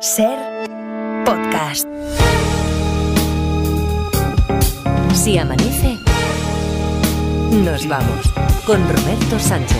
Ser podcast. Si amanece, nos vamos con Roberto Sánchez.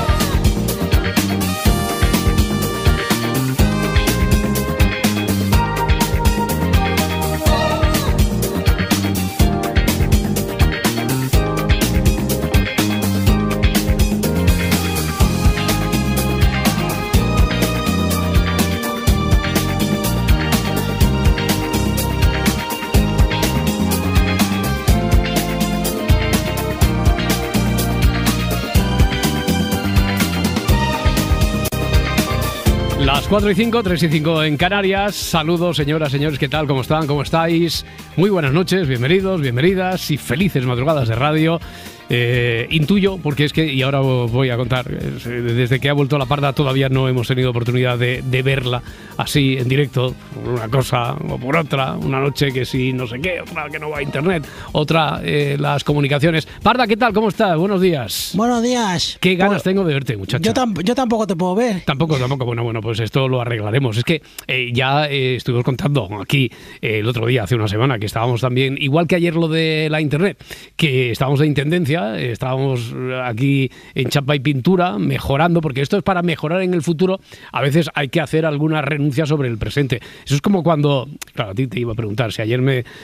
Las 4 y 5, 3 y 5 en Canarias. Saludos, señoras, señores, ¿qué tal? ¿Cómo están? ¿Cómo estáis? Muy buenas noches, bienvenidos, bienvenidas y felices madrugadas de radio. Intuyo, porque es que, y ahora voy a contar, desde que ha vuelto la parda todavía no hemos tenido oportunidad de verla así en directo, por una cosa o por otra, una noche que sí, no sé qué, otra que no va a internet, otra las comunicaciones. Parda, ¿qué tal? ¿Cómo estás? Buenos días. Buenos días. Qué ganas tengo de verte, muchacha. Yo tampoco te puedo ver. Tampoco. Bueno, pues esto lo arreglaremos. Es que ya estuvimos contando aquí el otro día, hace una semana, que estábamos también, igual que ayer lo de la internet, que estábamos de intendencia, estábamos aquí en chapa y pintura, mejorando, porque esto es para mejorar en el futuro. A veces hay que hacer alguna renuncia sobre el presente. Eso es como cuando, claro, a ti te iba a preguntar, si ayer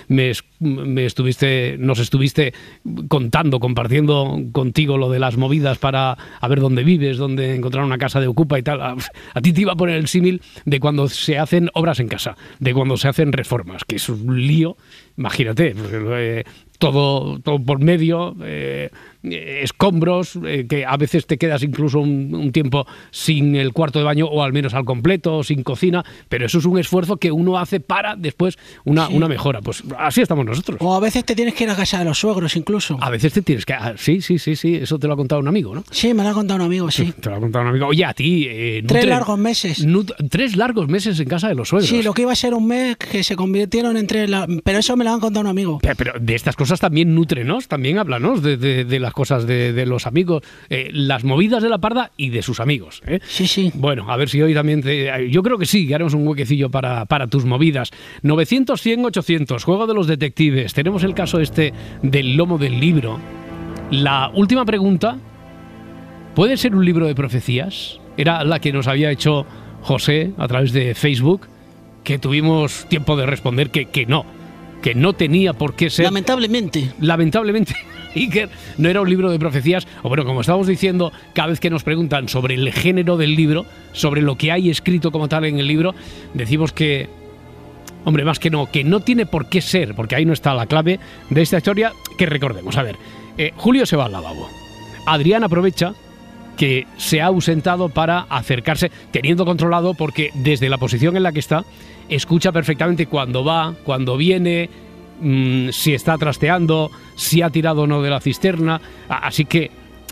nos estuviste contando, compartiendo contigo lo de las movidas para a ver dónde vives, dónde encontrar una casa de ocupa y tal. A ti te iba a poner el símil de cuando se hacen obras en casa, de cuando se hacen reformas, que es un lío, imagínate, todo por medio, escombros, que a veces te quedas incluso un tiempo sin el cuarto de baño o al menos al completo, sin cocina, pero eso es un esfuerzo que uno hace para después una mejora. Pues así estamos nosotros. O a veces te tienes que ir a casa de los suegros incluso. A veces te tienes que... Sí, eso te lo ha contado un amigo, ¿no? Sí, me lo ha contado un amigo, sí. Te lo ha contado un amigo. Oye, a ti... 3 largos meses. 3 largos meses en casa de los suegros. Sí, lo que iba a ser un mes que se convirtieron en 3... Pero eso me lo han contado un amigo. Pero de estas cosas también nútrenos, también háblanos de las cosas de los amigos, las movidas de la parda y de sus amigos. Sí. Bueno, a ver si hoy también... yo creo que sí, que haremos un huequecillo para tus movidas. 900, 100, 800, juego de los detectives. Tenemos el caso este del lomo del libro. La última pregunta, ¿puede ser un libro de profecías? Era la que nos había hecho José a través de Facebook, que tuvimos tiempo de responder que no tenía por qué ser. Lamentablemente, Iker, no era un libro de profecías. O bueno, como estábamos diciendo, cada vez que nos preguntan sobre el género del libro, sobre lo que hay escrito como tal en el libro, decimos que, hombre, más que no tiene por qué ser, porque ahí no está la clave de esta historia, que recordemos. A ver, Julio se va al lavabo. Adrián aprovecha que se ha ausentado para acercarse, teniendo controlado, porque desde la posición en la que está, escucha perfectamente cuando va, cuando viene, si está trasteando, si ha tirado o no de la cisterna. Así que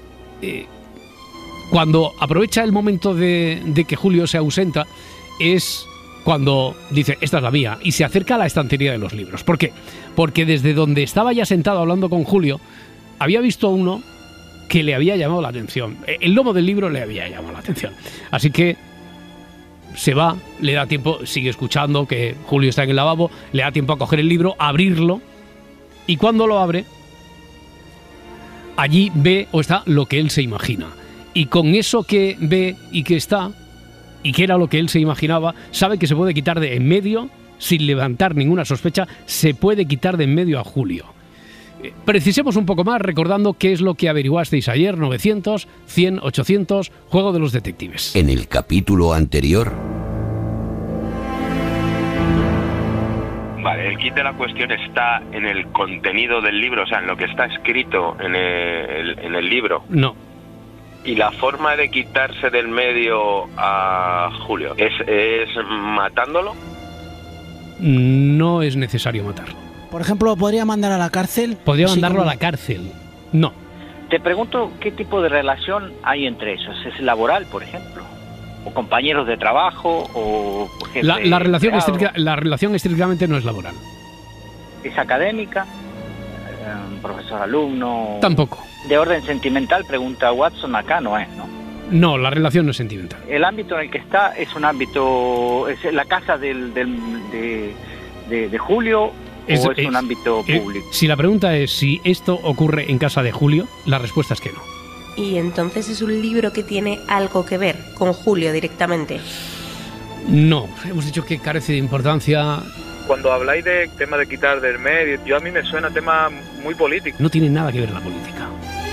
cuando aprovecha el momento de que Julio se ausenta, es cuando dice, esta es la mía, y se acerca a la estantería de los libros. ¿Por qué? Porque desde donde estaba ya sentado hablando con Julio, había visto uno que le había llamado la atención. El lomo del libro le había llamado la atención. Así que se va, le da tiempo, sigue escuchando que Julio está en el lavabo, le da tiempo a coger el libro, a abrirlo, y cuando lo abre, allí ve o está lo que él se imagina. Y con eso que ve y que está, y que era lo que él se imaginaba, sabe que se puede quitar de en medio, sin levantar ninguna sospecha, se puede quitar de en medio a Julio. Precisemos un poco más recordando qué es lo que averiguasteis ayer. 900, 100, 800, juego de los detectives. En el capítulo anterior... Vale, el kit de la cuestión está en el contenido del libro, o sea, en lo que está escrito en el libro. No. ¿Y la forma de quitarse del medio a Julio es matándolo? No es necesario matarlo. Por ejemplo, ¿podría mandar a la cárcel? ¿Podría mandarlo a la cárcel? No. Te pregunto qué tipo de relación hay entre ellos. ¿Es laboral, por ejemplo? ¿O compañeros de trabajo? ¿O la relación estrictamente no es laboral. ¿Es académica? ¿Profesor-alumno? Tampoco. ¿De orden sentimental? Pregunta Watson, acá no es, ¿no? No, la relación no es sentimental. El ámbito en el que está es un ámbito, es la casa de Julio, o es un ámbito público. Si la pregunta es si esto ocurre en casa de Julio, la respuesta es que no. Y entonces es un libro que tiene algo que ver con Julio directamente. No, hemos dicho que carece de importancia. Cuando habláis de tema de quitar del medio, a mí me suena tema muy político. No tiene nada que ver la política.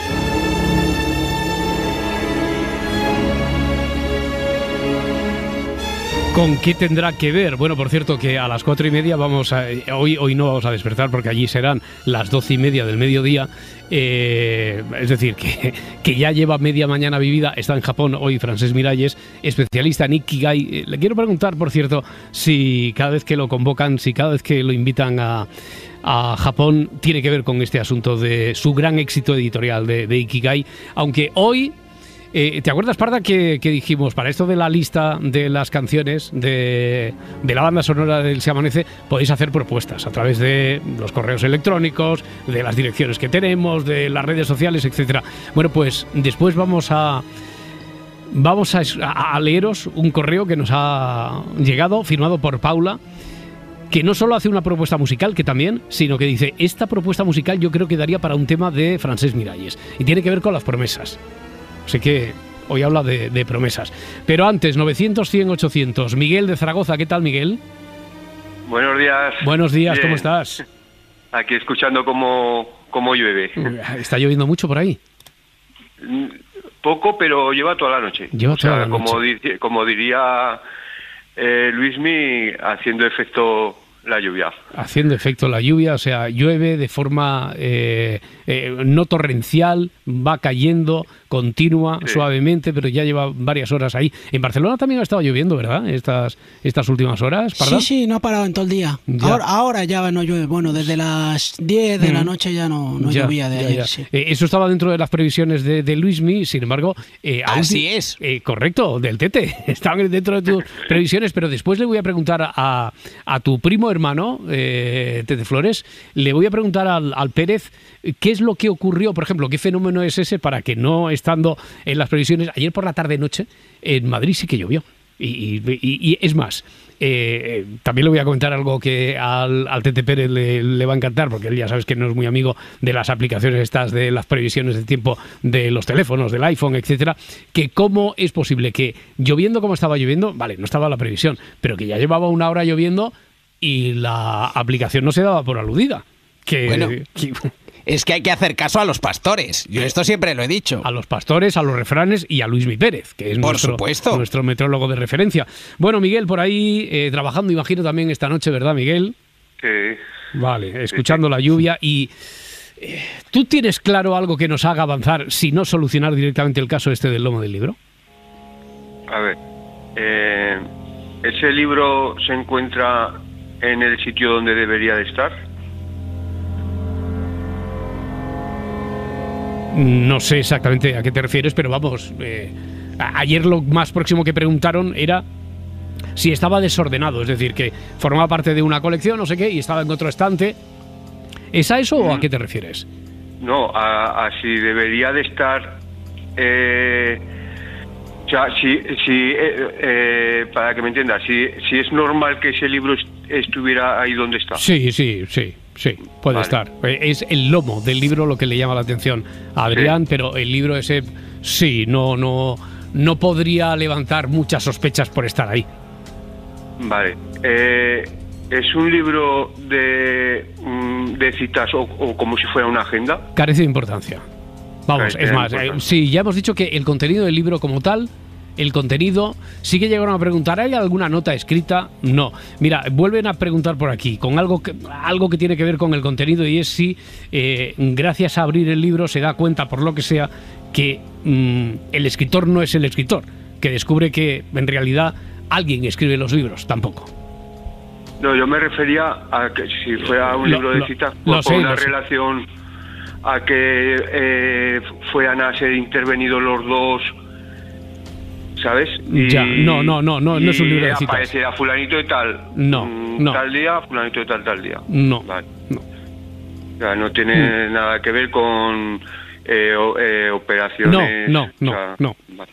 ¿Con qué tendrá que ver? Bueno, por cierto, que a las 4:30 hoy no vamos a despertar porque allí serán las 12:30 del mediodía. Es decir, que ya lleva media mañana vivida, está en Japón hoy Francesc Miralles, especialista en Ikigai. Le quiero preguntar, por cierto, si cada vez que lo convocan, si cada vez que lo invitan a Japón, tiene que ver con este asunto de su gran éxito editorial de Ikigai, aunque hoy... ¿te acuerdas, Parda, que dijimos, para esto de la lista de las canciones de la banda sonora del Se Amanece, podéis hacer propuestas a través de los correos electrónicos, de las direcciones que tenemos, de las redes sociales, etcétera? Bueno, pues después vamos a leeros un correo que nos ha llegado, firmado por Paula, que no solo hace una propuesta musical, que también, sino que dice, esta propuesta musical yo creo que daría para un tema de Francesc Miralles, y tiene que ver con las promesas. Así que hoy habla de promesas. Pero antes, 900-100-800. Miguel de Zaragoza, ¿qué tal, Miguel? Buenos días. Buenos días, Bien. ¿Cómo estás? Aquí escuchando cómo llueve. ¿Está lloviendo mucho por ahí? Poco, pero lleva toda la noche. Lleva toda la noche. Como diría Luismi, haciendo efecto la lluvia. Haciendo efecto la lluvia, o sea, llueve de forma no torrencial, va cayendo, continua, sí, suavemente, pero ya lleva varias horas ahí. En Barcelona también ha estado lloviendo, ¿verdad? Estas últimas horas, ¿verdad? Sí, no ha parado en todo el día. Ahora ya no llueve. Bueno, desde las 10 de la noche ya no llovía de ayer. Sí. Eso estaba dentro de las previsiones de Luismi, sin embargo... así es. Correcto, del Tete. Estaban dentro de tus previsiones, pero después le voy a preguntar a tu primo hermano, Tete Flores, le voy a preguntar al Pérez qué es lo que ocurrió, por ejemplo, qué fenómeno es ese para que no estando en las previsiones, ayer por la tarde-noche en Madrid sí que llovió. Y es más, también le voy a comentar algo que al Tete Pérez le va a encantar, porque él ya sabes que no es muy amigo de las aplicaciones estas de las previsiones de tiempo de los teléfonos, del iPhone, etcétera, que cómo es posible que lloviendo como estaba lloviendo, vale, no estaba la previsión, pero que ya llevaba una hora lloviendo y la aplicación no se daba por aludida. Es que hay que hacer caso a los pastores. Yo esto siempre lo he dicho. A los pastores, a los refranes y a Luismi Pérez, que es nuestro metrólogo de referencia. Bueno, Miguel, por ahí trabajando, imagino, también esta noche, ¿verdad, Miguel? Sí. Vale, escuchando la lluvia. Y ¿tú tienes claro algo que nos haga avanzar, si no solucionar directamente el caso este del lomo del libro? A ver, ¿ese libro se encuentra en el sitio donde debería de estar? No sé exactamente a qué te refieres, pero vamos, ayer lo más próximo que preguntaron era si estaba desordenado, es decir, que formaba parte de una colección, no sé qué, y estaba en otro estante. ¿Es a eso o a qué te refieres? No, a si debería de estar... o sea, para que me entiendas, si es normal que ese libro estuviera ahí donde está. Sí, puede estar. Es el lomo del libro lo que le llama la atención a Adrián, sí. Pero el libro ese, sí, no podría levantar muchas sospechas por estar ahí. Vale. ¿Es un libro de citas o como si fuera una agenda? Carece de importancia. Vamos, es más, sí, ya hemos dicho que el contenido del libro como tal, el contenido, sí que llegaron a preguntar, ¿hay alguna nota escrita? No. Mira, vuelven a preguntar por aquí, con algo que tiene que ver con el contenido, y es si, gracias a abrir el libro, se da cuenta, por lo que sea, que el escritor no es el escritor, que descubre que, en realidad, alguien escribe los libros, tampoco. No, yo me refería a que si fuera un libro de citas, con una relación a que fueran a ser intervenidos los dos, ¿sabes? No es un libro de citas. Aparecerá fulanito de tal, tal día, fulanito de tal día. No, vale. No. O sea, no tiene nada que ver con operaciones. No. Vale.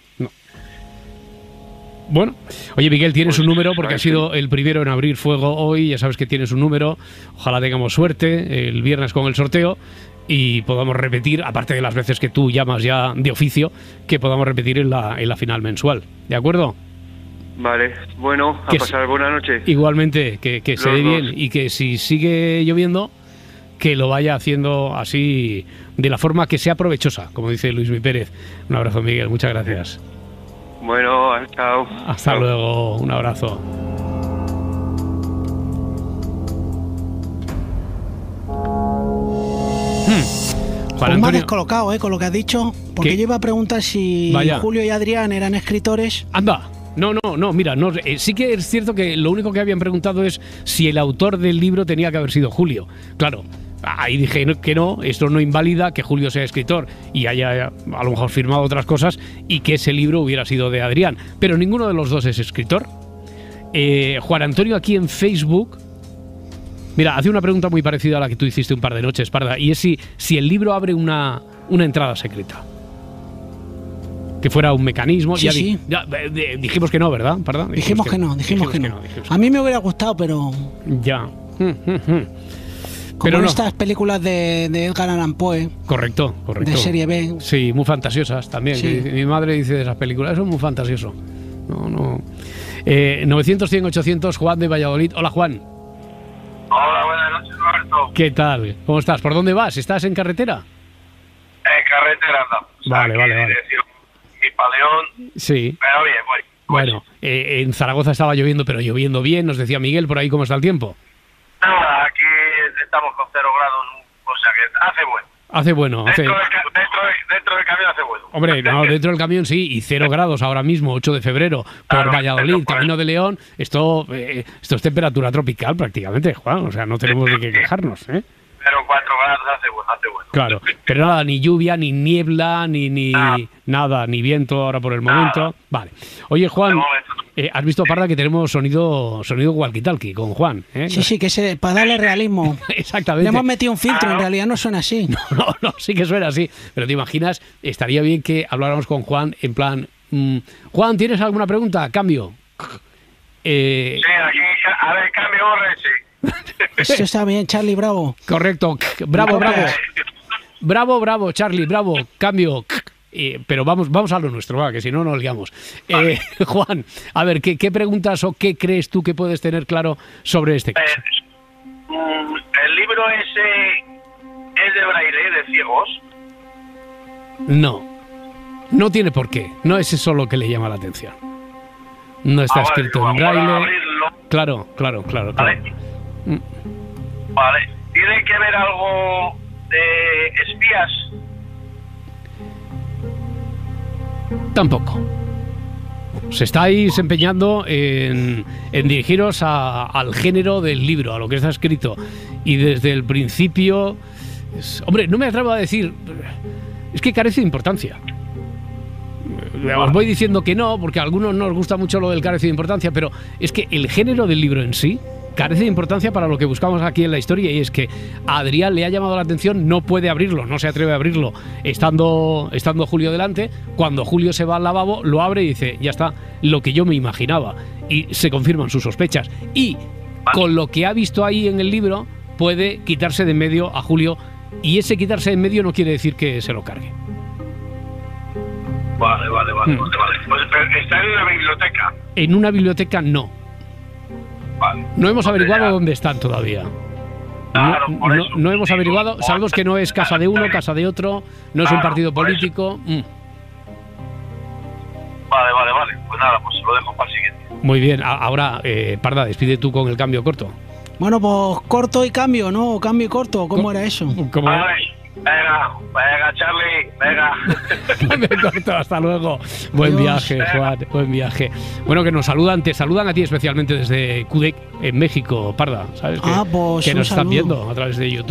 Bueno, oye Miguel, tienes un número porque has sido el primero en abrir fuego hoy, ya sabes que tienes un número, ojalá tengamos suerte el viernes con el sorteo y podamos repetir, aparte de las veces que tú llamas ya de oficio, que podamos repetir en la final mensual, ¿de acuerdo? Vale, bueno, a pasar buena noche. Igualmente, que se dé bien y que si sigue lloviendo, que lo vaya haciendo así de la forma que sea provechosa, como dice Luis Mi Pérez. Un abrazo Miguel, muchas gracias. Bueno, chao. Hasta luego, un abrazo. Pues me has descolocado, con lo que has dicho, porque yo iba a preguntar si Julio y Adrián eran escritores. Anda. No, mira, sí que es cierto que lo único que habían preguntado es si el autor del libro tenía que haber sido Julio. Claro, ahí dije que no, esto no invalida que Julio sea escritor y haya a lo mejor firmado otras cosas y que ese libro hubiera sido de Adrián. Pero ninguno de los dos es escritor. Juan Antonio aquí en Facebook, mira, hace una pregunta muy parecida a la que tú hiciste un par de noches, Parda, y es si el libro abre una entrada secreta. Que fuera un mecanismo. Sí. Dijimos que no, ¿verdad? ¿Perdón? Dijimos que no. A mí me hubiera gustado, pero... Ya. Como en estas películas de Edgar Allan Poe. Correcto. De serie B. Sí, muy fantasiosas también. Sí. Mi madre dice de esas películas, eso es muy fantasioso. No. 900-100-800, Juan de Valladolid. Hola, Juan. Hola, buenas noches, Roberto. ¿Qué tal? ¿Cómo estás? ¿Por dónde vas? ¿Estás en carretera? En carretera, no. Vale. Y para León. Sí. Pero bien, voy. Bueno, en Zaragoza estaba lloviendo, pero lloviendo bien. Nos decía Miguel por ahí cómo está el tiempo. Nada, aquí estamos con 0 grados, o sea que hace bueno. Hace bueno. Dentro del camión hace bueno. Hombre, no, dentro del camión sí, y 0 grados ahora mismo, 8 de febrero, por Valladolid, camino de León. Esto es temperatura tropical prácticamente, Juan. O sea, no tenemos de qué quejarnos, ¿eh? Pero 4 grados hace bueno. Claro, pero nada, ni lluvia, ni niebla, ni nada, ni viento ahora por el momento. Vale. Oye, Juan, has visto, Parda, que tenemos sonido walkie-talkie con Juan, ¿eh? Sí, que para darle realismo. Exactamente. Le hemos metido un filtro, en realidad no suena así. No, sí que suena así. Pero te imaginas, estaría bien que habláramos con Juan en plan, Juan, ¿tienes alguna pregunta? Cambio. Sí, aquí, a ver, cambio, sí. Eso está bien, Charlie, bravo. Correcto, bravo, Charlie, bravo, cambio. Pero vamos a lo nuestro, va, que si no nos liamos. Juan, a ver, ¿qué preguntas o qué crees tú que puedes tener claro sobre este caso? ¿El libro ese es de braille, de ciegos? No tiene por qué. No es eso lo que le llama la atención. No está escrito en braille. Claro. Vale. ¿Tiene que ver algo de espías? Tampoco. Se estáis empeñando en dirigiros al género del libro, a lo que está escrito. Y desde el principio... hombre, no me atrevo a decir... Es que carece de importancia. Os voy diciendo que no, porque a algunos no os gusta mucho lo del carece de importancia, pero es que el género del libro en sí carece de importancia para lo que buscamos aquí en la historia, y es que a Adrián le ha llamado la atención, no puede abrirlo, no se atreve a abrirlo estando Julio delante. Cuando Julio se va al lavabo, lo abre y dice, ya está, lo que yo me imaginaba, y se confirman sus sospechas, y con lo que ha visto ahí en el libro puede quitarse de en medio a Julio, y ese quitarse de en medio no quiere decir que se lo cargue. Vale. Pues está en una biblioteca. En una biblioteca no. Vale. No hemos averiguado dónde están todavía. Claro, no hemos averiguado. Sabemos que no es casa de uno, casa de otro. No es un partido político. Vale. Pues nada, pues lo dejo para el siguiente. Muy bien. Ahora, Parda, despide tú con el cambio corto. Bueno, pues corto y cambio, ¿no? Cambio y corto. ¿Cómo era eso? Venga, Charlie, venga. Me corto, hasta luego. Buen viaje, Juan, buen viaje. Bueno, que nos saludan, te saludan a ti especialmente desde Cudec, en México, Parda, ¿sabes? Pues que nos están viendo a través de YouTube.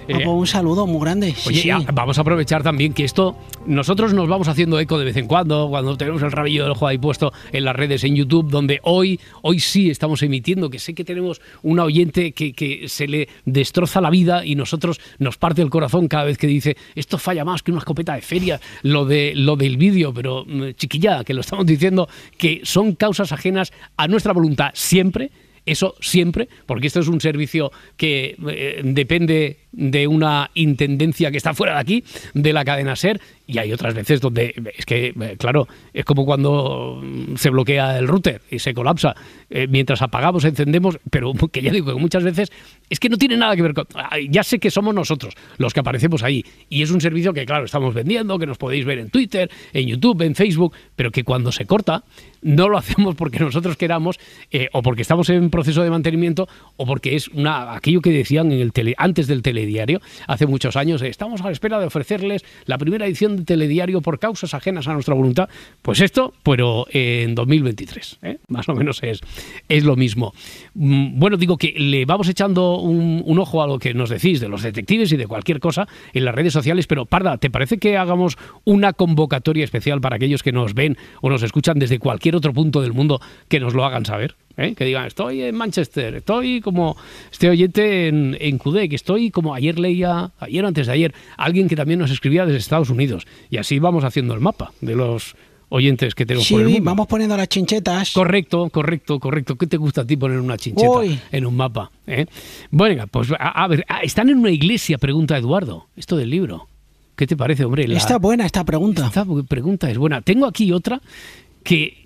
Pues un saludo muy grande. Oye, vamos a aprovechar también que esto, nosotros nos vamos haciendo eco de vez en cuando tenemos el rabillo del ojo ahí puesto en las redes, en YouTube, donde hoy sí estamos emitiendo, que sé que tenemos una oyente que se le destroza la vida y nosotros nos parte el corazón cada vez que dice, esto falla más que una escopeta de feria, lo del vídeo, pero chiquilla, que lo estamos diciendo, que son causas ajenas a nuestra voluntad siempre. Eso siempre, porque esto es un servicio que depende de una intendencia que está fuera de aquí, de la cadena SER, y hay otras veces donde es que, claro, es como cuando se bloquea el router y se colapsa. Mientras apagamos, encendemos, pero que ya digo que muchas veces es que no tiene nada que ver con... Ya sé que somos nosotros los que aparecemos ahí, y es un servicio que, claro, estamos vendiendo, que nos podéis ver en Twitter, en YouTube, en Facebook, pero que cuando se corta, no lo hacemos porque nosotros queramos, o porque estamos en proceso de mantenimiento, o porque es aquello que decían antes del telediario, hace muchos años, estamos a la espera de ofrecerles la primera edición de telediario por causas ajenas a nuestra voluntad. Pues esto, pero en 2023, más o menos es lo mismo. Bueno, digo que le vamos echando un ojo a lo que nos decís de los detectives y de cualquier cosa en las redes sociales, pero Parda, ¿te parece que hagamos una convocatoria especial para aquellos que nos ven o nos escuchan desde cualquier otro punto del mundo, que nos lo hagan saber? Que digan, estoy en Manchester, estoy como este oyente en Quebec, estoy como ayer o antes de ayer, alguien que también nos escribía desde Estados Unidos, y así vamos haciendo el mapa de los oyentes que tenemos por el mundo. Sí, vamos poniendo las chinchetas. Correcto. ¿Qué te gusta a ti poner una chincheta en un mapa? Bueno, pues a ver, están en una iglesia, pregunta Eduardo, esto del libro. ¿Qué te parece, hombre? Está buena esta pregunta. Esta pregunta es buena. Tengo aquí otra que...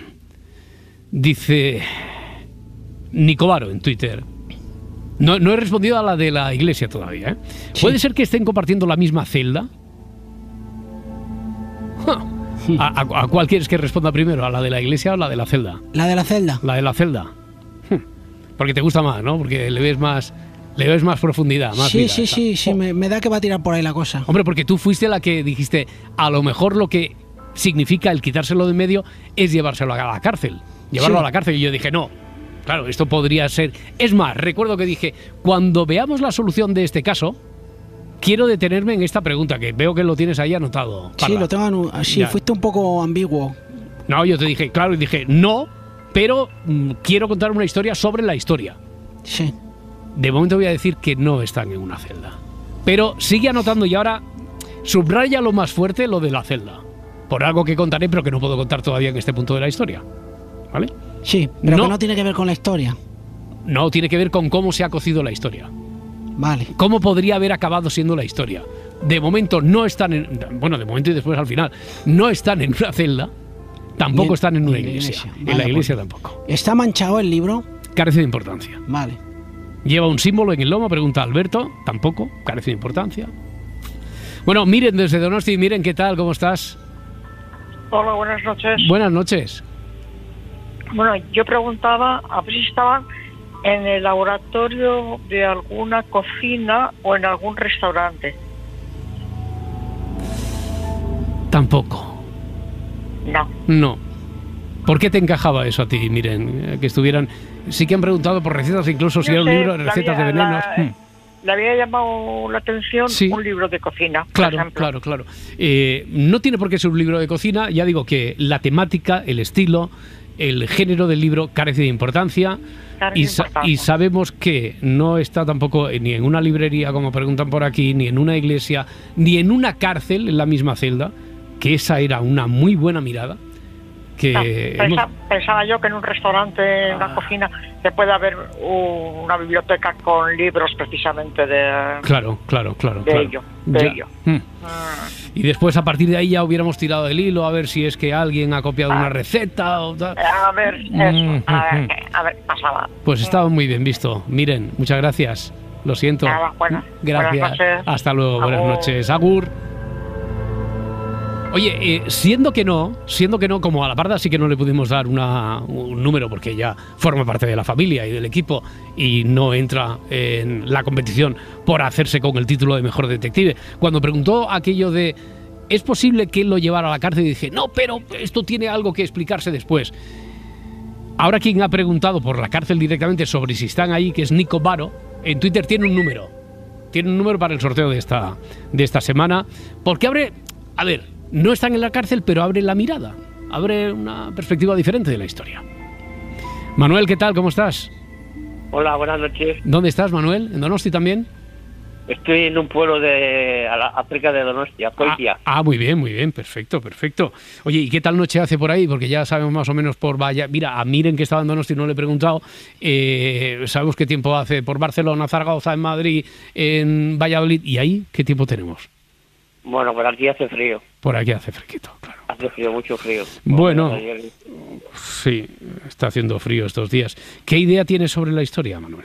Dice Nicobaro en Twitter. No he respondido a la de la iglesia todavía. Sí. ¿Puede ser que estén compartiendo la misma celda? ¿A cuál quieres que responda primero? ¿A la de la iglesia o la de la celda? La de la celda. La de la celda. Porque te gusta más, ¿no? Porque le ves más profundidad, más vida. Sí, me da que va a tirar por ahí la cosa. Hombre, porque tú fuiste la que dijiste, a lo mejor lo que significa el quitárselo de en medio es llevárselo a la cárcel. Llevarlo a la cárcel, y yo dije, no, claro, esto podría ser... Es más, recuerdo que dije, cuando veamos la solución de este caso, quiero detenerme en esta pregunta, que veo que lo tienes ahí anotado, Parla. Sí, lo tengo sí, fuiste un poco ambiguo. No, yo te dije, claro, y dije, no, pero quiero contar una historia sobre la historia. Sí. De momento voy a decir que no están en una celda. Pero sigue anotando, y ahora subraya lo más fuerte, lo de la celda. Por algo que contaré, pero que no puedo contar todavía en este punto de la historia. ¿Vale? Sí, pero que no tiene que ver con la historia. No, tiene que ver con cómo se ha cocido la historia. Vale. ¿Cómo podría haber acabado siendo la historia? De momento no están de momento y después al final, no están en una celda, tampoco están en una iglesia. Vale, en la iglesia tampoco. ¿Está manchado el libro? Carece de importancia. Vale. ¿Lleva un símbolo en el lomo? Pregunta Alberto. Tampoco, carece de importancia. Bueno, Miren desde Donosti. Miren, ¿qué tal? ¿Cómo estás? Hola, buenas noches. Buenas noches. Bueno, yo preguntaba a ver si estaban en el laboratorio de alguna cocina o en algún restaurante. Tampoco. No. ¿Por qué te encajaba eso a ti? Miren, que estuvieran... Sí que han preguntado por recetas, incluso si era un libro de recetas de venenos. Le había llamado la atención un libro de cocina, claro, por ejemplo. Claro. No tiene por qué ser un libro de cocina. Ya digo que la temática, el estilo, el género del libro carece de importancia. Y sabemos que no está tampoco ni en una librería, como preguntan por aquí, ni en una iglesia, ni en una cárcel, en la misma celda, que esa era una muy buena mirada. Pensaba yo que en un restaurante, en una cocina, que puede haber una biblioteca con libros precisamente de... Claro. De ello. Y después, a partir de ahí, ya hubiéramos tirado el hilo a ver si es que alguien ha copiado una receta o tal. A ver, eso. A ver, pasaba. Pues estaba muy bien visto. Miren, muchas gracias. Lo siento. Gracias. Buenas noches. Hasta luego. Buenas noches. Agur. Oye, siendo que no, como a la Parda sí que no le pudimos dar un número porque ya forma parte de la familia y del equipo y no entra en la competición por hacerse con el título de mejor detective. Cuando preguntó aquello de ¿es posible que él lo llevara a la cárcel? Y dije, no, pero esto tiene algo que explicarse después. Ahora quien ha preguntado por la cárcel directamente sobre si están ahí, que es Nico Baro, en Twitter tiene un número. tiene un número para el sorteo de esta semana, porque abre, a ver, no están en la cárcel, pero abre la mirada, abre una perspectiva diferente de la historia. Manuel, ¿qué tal? ¿Cómo estás? Hola, buenas noches. ¿Dónde estás, Manuel? ¿En Donosti también? Estoy en un pueblo de África de Donosti, Azkoitia. Muy bien, perfecto. Oye, ¿y qué tal noche hace por ahí? Porque ya sabemos más o menos por Valladolid. Mira, a Miren, que estaba en Donosti, no le he preguntado. Sabemos qué tiempo hace por Barcelona, Zaragoza, en Madrid, en Valladolid. ¿Y ahí qué tiempo tenemos? Bueno, por aquí hace frío. Por aquí hace fresquito, claro. Hace frío, mucho frío. Bueno, sí, está haciendo frío estos días. ¿Qué idea tienes sobre la historia, Manuel?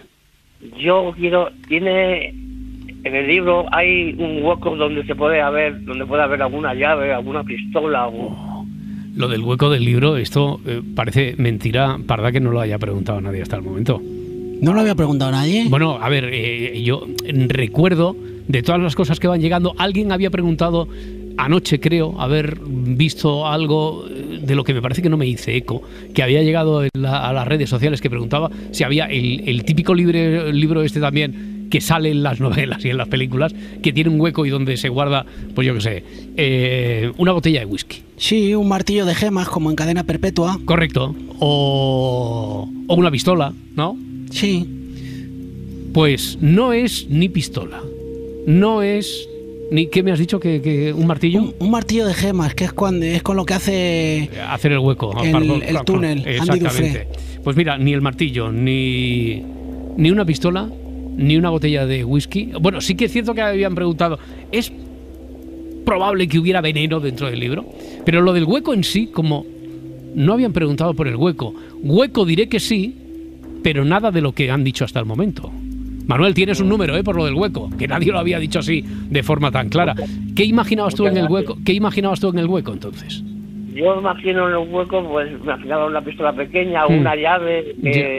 En el libro hay un hueco donde puede haber alguna llave, alguna pistola. Lo del hueco del libro, esto parece mentira parda que no lo haya preguntado nadie hasta el momento. ¿No lo había preguntado nadie? Bueno, a ver, yo recuerdo de todas las cosas que van llegando, alguien había preguntado anoche, creo, haber visto algo de lo que me parece que no me hice eco, que había llegado a las redes sociales, que preguntaba si había el típico libro este también, que sale en las novelas y en las películas, que tiene un hueco y donde se guarda, pues yo qué sé, una botella de whisky. Sí, un martillo de gemas como en Cadena Perpetua. Correcto. O una pistola, ¿no? Sí. Pues no es ni pistola, no es ni... ¿Qué me has dicho? ¿Que un martillo? Un martillo de gemas, que es con lo que hace... Hacer el hueco. El túnel. Exactamente. Pues mira, ni el martillo, ni una pistola, ni una botella de whisky. Bueno, sí que es cierto que habían preguntado, ¿es probable que hubiera veneno dentro del libro? Pero lo del hueco en sí, como no habían preguntado por el hueco, diré que sí, pero nada de lo que han dicho hasta el momento. Manuel, tienes un número, por lo del hueco, que nadie lo había dicho así de forma tan clara. ¿Qué imaginabas tú en el hueco? ¿Qué imaginabas tú en el hueco entonces? Yo imagino en el hueco, pues me imaginaba una pistola pequeña, una llave,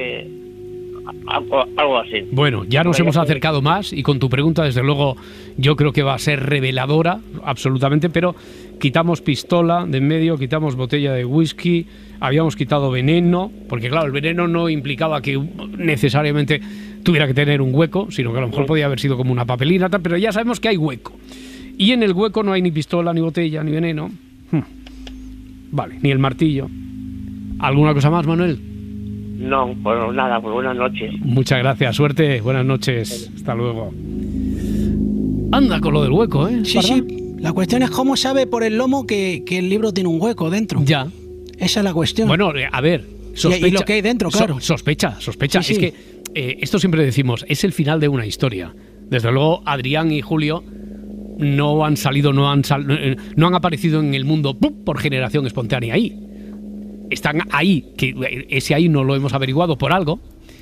algo así. Bueno, ya nos hemos acercado más y con tu pregunta, desde luego, yo creo que va a ser reveladora, absolutamente, pero quitamos pistola de en medio, quitamos botella de whisky, habíamos quitado veneno, porque claro, el veneno no implicaba que necesariamente tuviera que tener un hueco, sino que a lo mejor podía haber sido como una papelina, pero ya sabemos que hay hueco. Y en el hueco no hay ni pistola, ni botella, ni veneno. Vale, ni el martillo. ¿Alguna cosa más, Manuel? No, pues nada, pues buenas noches. Muchas gracias, suerte, buenas noches, hasta luego. Anda con lo del hueco, ¿eh? Sí, sí, la cuestión es cómo sabe por el lomo que el libro tiene un hueco dentro. Ya. Esa es la cuestión. Bueno, a ver, sospecha. Y lo que hay dentro, claro. Sospecha. Sí, sí. Es que esto siempre decimos, es el final de una historia. Desde luego, Adrián y Julio no han no han aparecido en el mundo por generación espontánea ahí. Están ahí, que ese ahí no lo hemos averiguado por algo.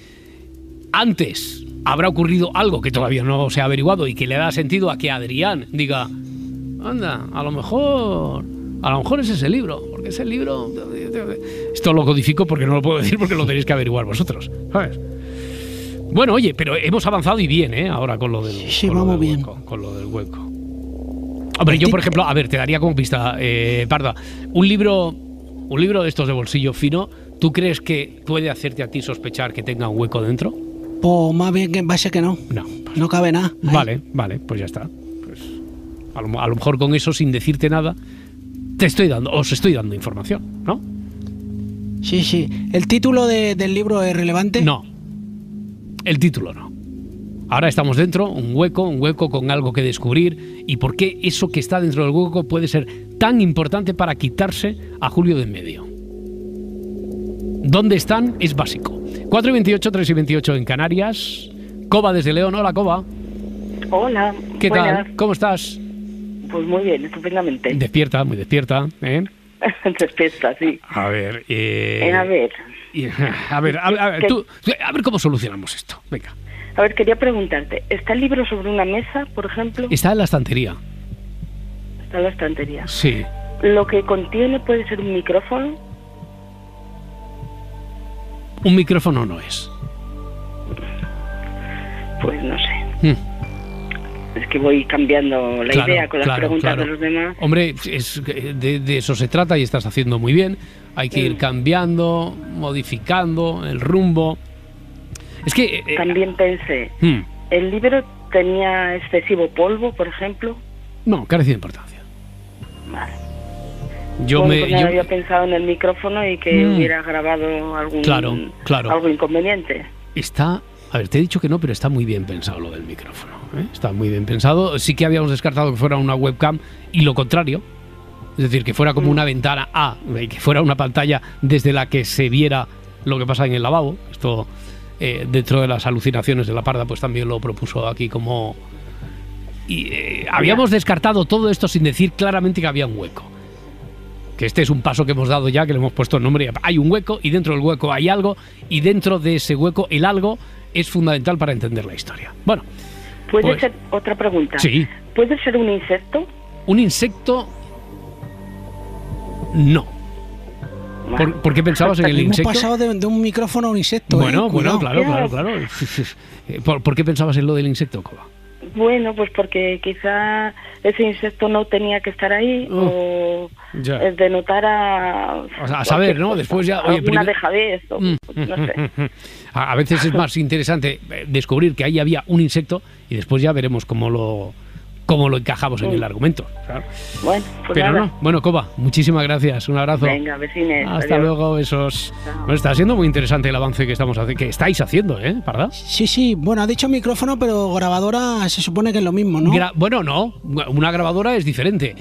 Antes habrá ocurrido algo que todavía no se ha averiguado y que le da sentido a que Adrián diga, anda, a lo mejor ese es el libro, porque ese libro... Esto lo codifico porque no lo puedo decir porque lo tenéis que averiguar vosotros, ¿sabes? Bueno, oye, pero hemos avanzado y bien, ahora con lo del hueco. Sí, vamos bien. Con lo del hueco. Hombre, yo, por ejemplo, a ver, te daría como pista, Parda, un libro de estos de bolsillo fino, ¿tú crees que puede hacerte a ti sospechar que tenga un hueco dentro? Pues más bien que va a ser que no. No cabe nada. Vale, pues ya está. Pues a lo mejor con eso, sin decirte nada, os estoy dando información, ¿no? Sí. ¿El título del libro es relevante? No. El título no. Ahora estamos dentro, un hueco con algo que descubrir, y por qué eso que está dentro del hueco puede ser tan importante para quitarse a Julio de en medio. ¿Dónde están? Es básico. 4:28, 3:28 en Canarias. Coba desde León. Hola, Coba. Hola. ¿Qué tal? ¿Cómo estás? Pues muy bien, estupendamente. Despierta, muy despierta, ¿eh? Despierta, sí. A ver, A ver, a ver cómo solucionamos esto. Venga. A ver, quería preguntarte, ¿está el libro sobre una mesa, por ejemplo? Está en la estantería. Está en la estantería. Sí. ¿Lo que contiene puede ser un micrófono? Un micrófono no es. Pues no sé. Es que voy cambiando la idea con las preguntas de los demás. Hombre, de eso se trata y estás haciendo muy bien. Hay que ir cambiando, modificando el rumbo. Es que... También pensé, el libro tenía excesivo polvo, por ejemplo. No, carece de importancia. Vale. Yo había pensado en el micrófono y que hubiera grabado algo inconveniente. A ver, te he dicho que no, pero está muy bien pensado lo del micrófono, ¿eh? Está muy bien pensado. Sí que habíamos descartado que fuera una webcam y lo contrario. Es decir, que fuera como una ventana que fuera una pantalla desde la que se viera lo que pasa en el lavabo. Esto, dentro de las alucinaciones de la Parda, pues también lo propuso aquí como... habíamos descartado todo esto sin decir claramente que había un hueco. Que este es un paso que hemos dado ya, que le hemos puesto el nombre. Hay un hueco y dentro del hueco hay algo, y dentro de ese hueco el algo es fundamental para entender la historia. Bueno. ¿Puede ser otra pregunta? Sí. ¿Puede ser un insecto? Un insecto... No. ¿Por qué pensabas en el insecto? Hemos pasado de un micrófono a un insecto. Bueno, claro. ¿Por qué pensabas en lo del insecto, Coba? Bueno, pues porque quizá ese insecto no tenía que estar ahí o denotara... A saber, ¿no? Después ya... Una dejadez o no sé. A veces es más interesante descubrir que ahí había un insecto y después ya veremos cómo lo encajamos en el argumento. Claro. Bueno, pues pero nada. no. Bueno, Coba, muchísimas gracias. Un abrazo. Venga, vecines. Hasta luego, besos. Bueno, está siendo muy interesante el avance que estáis haciendo, ¿verdad? Sí. Bueno, ha dicho micrófono, pero grabadora se supone que es lo mismo, ¿no? Bueno, no. Una grabadora es diferente.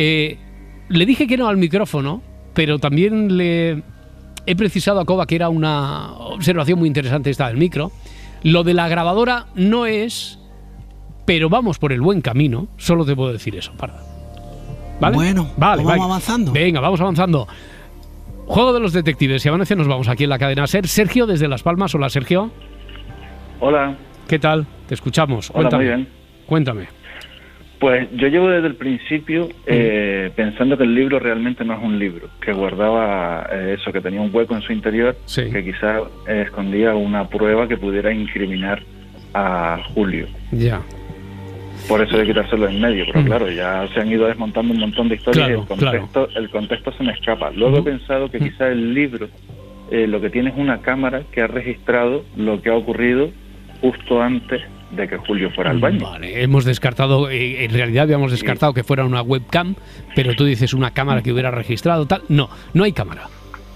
Le dije que no al micrófono, pero también le he precisado a Coba que era una observación muy interesante esta del micro. Lo de la grabadora no es... Pero vamos por el buen camino, solo te puedo decir eso, Parda. ¿Vale? Bueno, vamos avanzando. Venga, vamos avanzando. Juego de los detectives. Si amanece, nos vamos aquí en la cadena SER. Sergio, desde Las Palmas. Hola, Sergio. Hola. ¿Qué tal? Te escuchamos. Hola, Cuéntame. muy bien. Cuéntame. Pues yo llevo desde el principio pensando que el libro realmente no es un libro, que guardaba eso, que tenía un hueco en su interior, que quizás escondía una prueba que pudiera incriminar a Julio. Ya. Por eso de quitárselo en medio, pero claro, ya se han ido desmontando un montón de historias y el contexto se me escapa. Luego he pensado que quizá el libro lo que tiene es una cámara que ha registrado lo que ha ocurrido justo antes de que Julio fuera al baño. Vale, hemos descartado, en realidad habíamos descartado que fuera una webcam, pero tú dices una cámara que hubiera registrado tal. No hay cámara.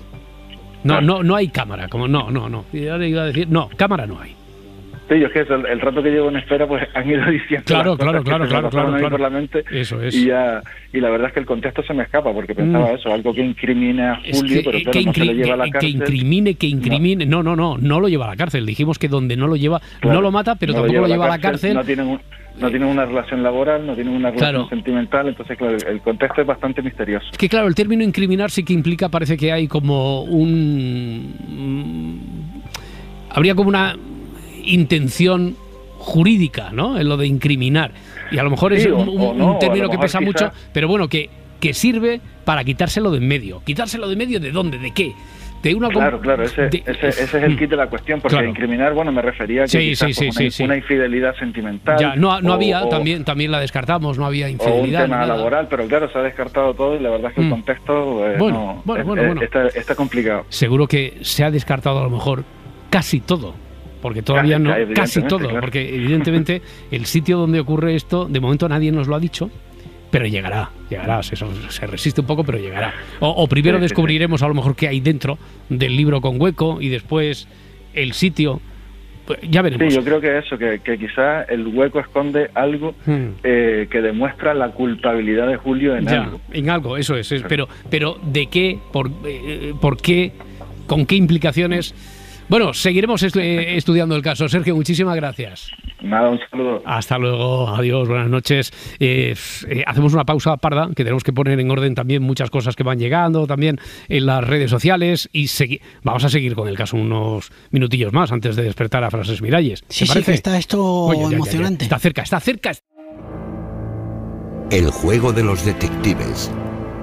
No hay cámara, como no. Yo le iba a decir, no, cámara no hay. Sí, es que el rato que llevo en espera, pues han ido diciendo claro, por la mente. Eso es. Y la verdad es que el contexto se me escapa, porque pensaba eso, algo que incrimine a Julio, pero claro, no se le lleva a la cárcel. Que incrimine. No lo lleva a la cárcel. Dijimos que donde no lo lleva, no lo mata, pero tampoco lo lleva a la cárcel. No tienen una relación laboral, no tienen una relación sentimental, entonces claro, el contexto es bastante misterioso. Es que claro, el término incriminar sí que implica, parece que hay como habría como una intención jurídica, ¿no? En lo de incriminar. Y a lo mejor es un término que pesa mucho, pero bueno, que sirve para quitárselo de en medio. ¿Quitárselo de en medio de dónde? ¿De qué? De una claro, ese es el kit de la cuestión, porque incriminar, me refería a que una infidelidad sentimental. Ya, no había, también la descartamos, no había infidelidad. O un tema laboral, pero claro, se ha descartado todo y la verdad es que el contexto está complicado. Seguro que se ha descartado a lo mejor casi todo. Porque todavía no, casi todo, claro. Porque evidentemente el sitio donde ocurre esto, de momento nadie nos lo ha dicho, pero llegará, se resiste un poco, pero llegará. O primero descubriremos a lo mejor qué hay dentro del libro con hueco y después el sitio, pues ya veremos. Sí, yo creo que eso, que quizás el hueco esconde algo que demuestra la culpabilidad de Julio en algo. En algo, eso es, pero ¿de qué? ¿Por qué? ¿Con qué implicaciones? Bueno, seguiremos estudiando el caso. Sergio, muchísimas gracias. Nada, un saludo. Hasta luego, adiós, buenas noches. Hacemos una pausa, Parda, que tenemos que poner en orden también muchas cosas que van llegando también en las redes sociales y vamos a seguir con el caso unos minutillos más antes de despertar a Frances Miralles. Sí, que está esto emocionante. Ya. Está cerca. El juego de los detectives.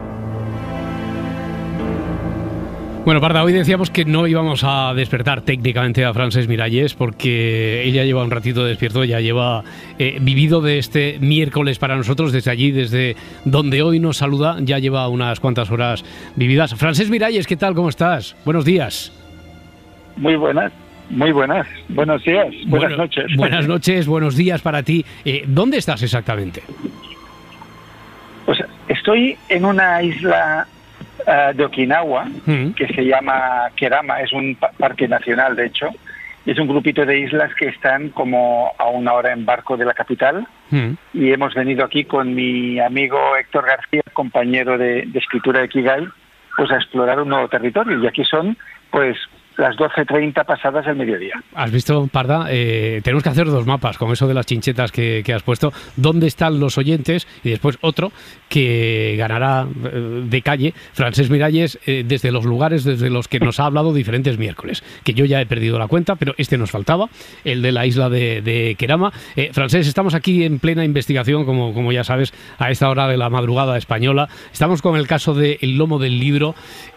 Bueno, Parda, hoy decíamos que no íbamos a despertar técnicamente a Frances Miralles porque ella lleva un ratito despierto, ya lleva vivido de este miércoles para nosotros, desde allí, desde donde hoy nos saluda, ya lleva unas cuantas horas vividas. Frances Miralles, ¿qué tal? ¿Cómo estás? Buenos días. Muy buenas. Muy buenos días, buenas noches. Buenas noches, buenos días para ti. ¿Dónde estás exactamente? Pues estoy en una isla de Okinawa que se llama Kerama, es un parque nacional, de hecho. Es un grupito de islas que están como a 1 hora en barco de la capital y hemos venido aquí con mi amigo Héctor García, compañero de escritura de Kigai, pues a explorar un nuevo territorio. Y aquí son, pues, las 12:30 pasadas del mediodía. ¿Has visto, Parda? Tenemos que hacer 2 mapas con eso de las chinchetas que has puesto. ¿Dónde están los oyentes? Y después otro que ganará de calle, Francesc Miralles, desde los lugares desde los que nos ha hablado diferentes miércoles. Que yo ya he perdido la cuenta, pero este nos faltaba, el de la isla de Kerama. Francesc, estamos aquí en plena investigación, como ya sabes, a esta hora de la madrugada española. Estamos con el caso del lomo del libro.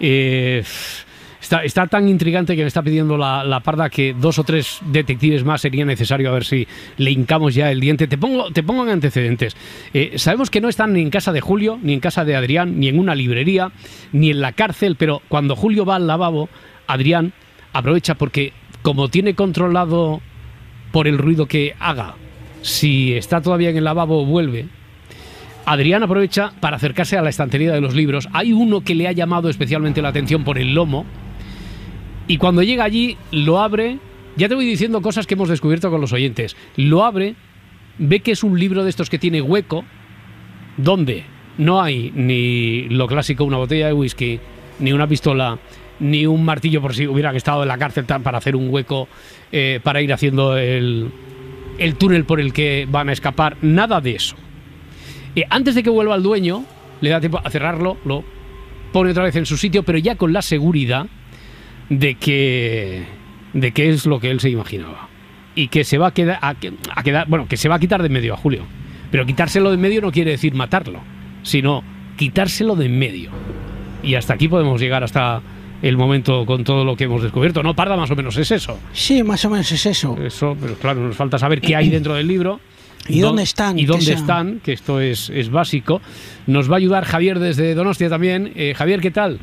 Está tan intrigante que me está pidiendo la Parda que 2 o 3 detectives más sería necesario, a ver si le hincamos ya el diente. Te pongo en antecedentes. Sabemos que no están ni en casa de Julio, ni en casa de Adrián, ni en una librería, ni en la cárcel, pero cuando Julio va al lavabo, Adrián aprovecha porque, como tiene controlado por el ruido que haga, si está todavía en el lavabo o vuelve, Adrián aprovecha para acercarse a la estantería de los libros. Hay uno que le ha llamado especialmente la atención por el lomo. Y cuando llega allí, lo abre. Ya te voy diciendo cosas que hemos descubierto con los oyentes. Lo abre, ve que es un libro de estos que tiene hueco, donde no hay ni lo clásico, una botella de whisky, ni una pistola, ni un martillo por si hubieran estado en la cárcel para hacer un hueco para ir haciendo el túnel por el que van a escapar. Nada de eso. Antes de que vuelva el dueño, le da tiempo a cerrarlo, lo pone otra vez en su sitio, pero ya con la seguridad de que es lo que él se imaginaba y que se va a quedar, bueno, que se va a quitar de en medio a Julio. Pero quitárselo de en medio no quiere decir matarlo, sino quitárselo de en medio. Y hasta aquí podemos llegar, hasta el momento, con todo lo que hemos descubierto, ¿no, Parda? Más o menos es eso. Sí, más o menos es eso. Eso, pero claro, nos falta saber qué hay dentro del libro. ¿Y dónde están? ¿Y dónde están? Que esto es básico. Nos va a ayudar Javier desde Donostia también. Javier, ¿qué tal?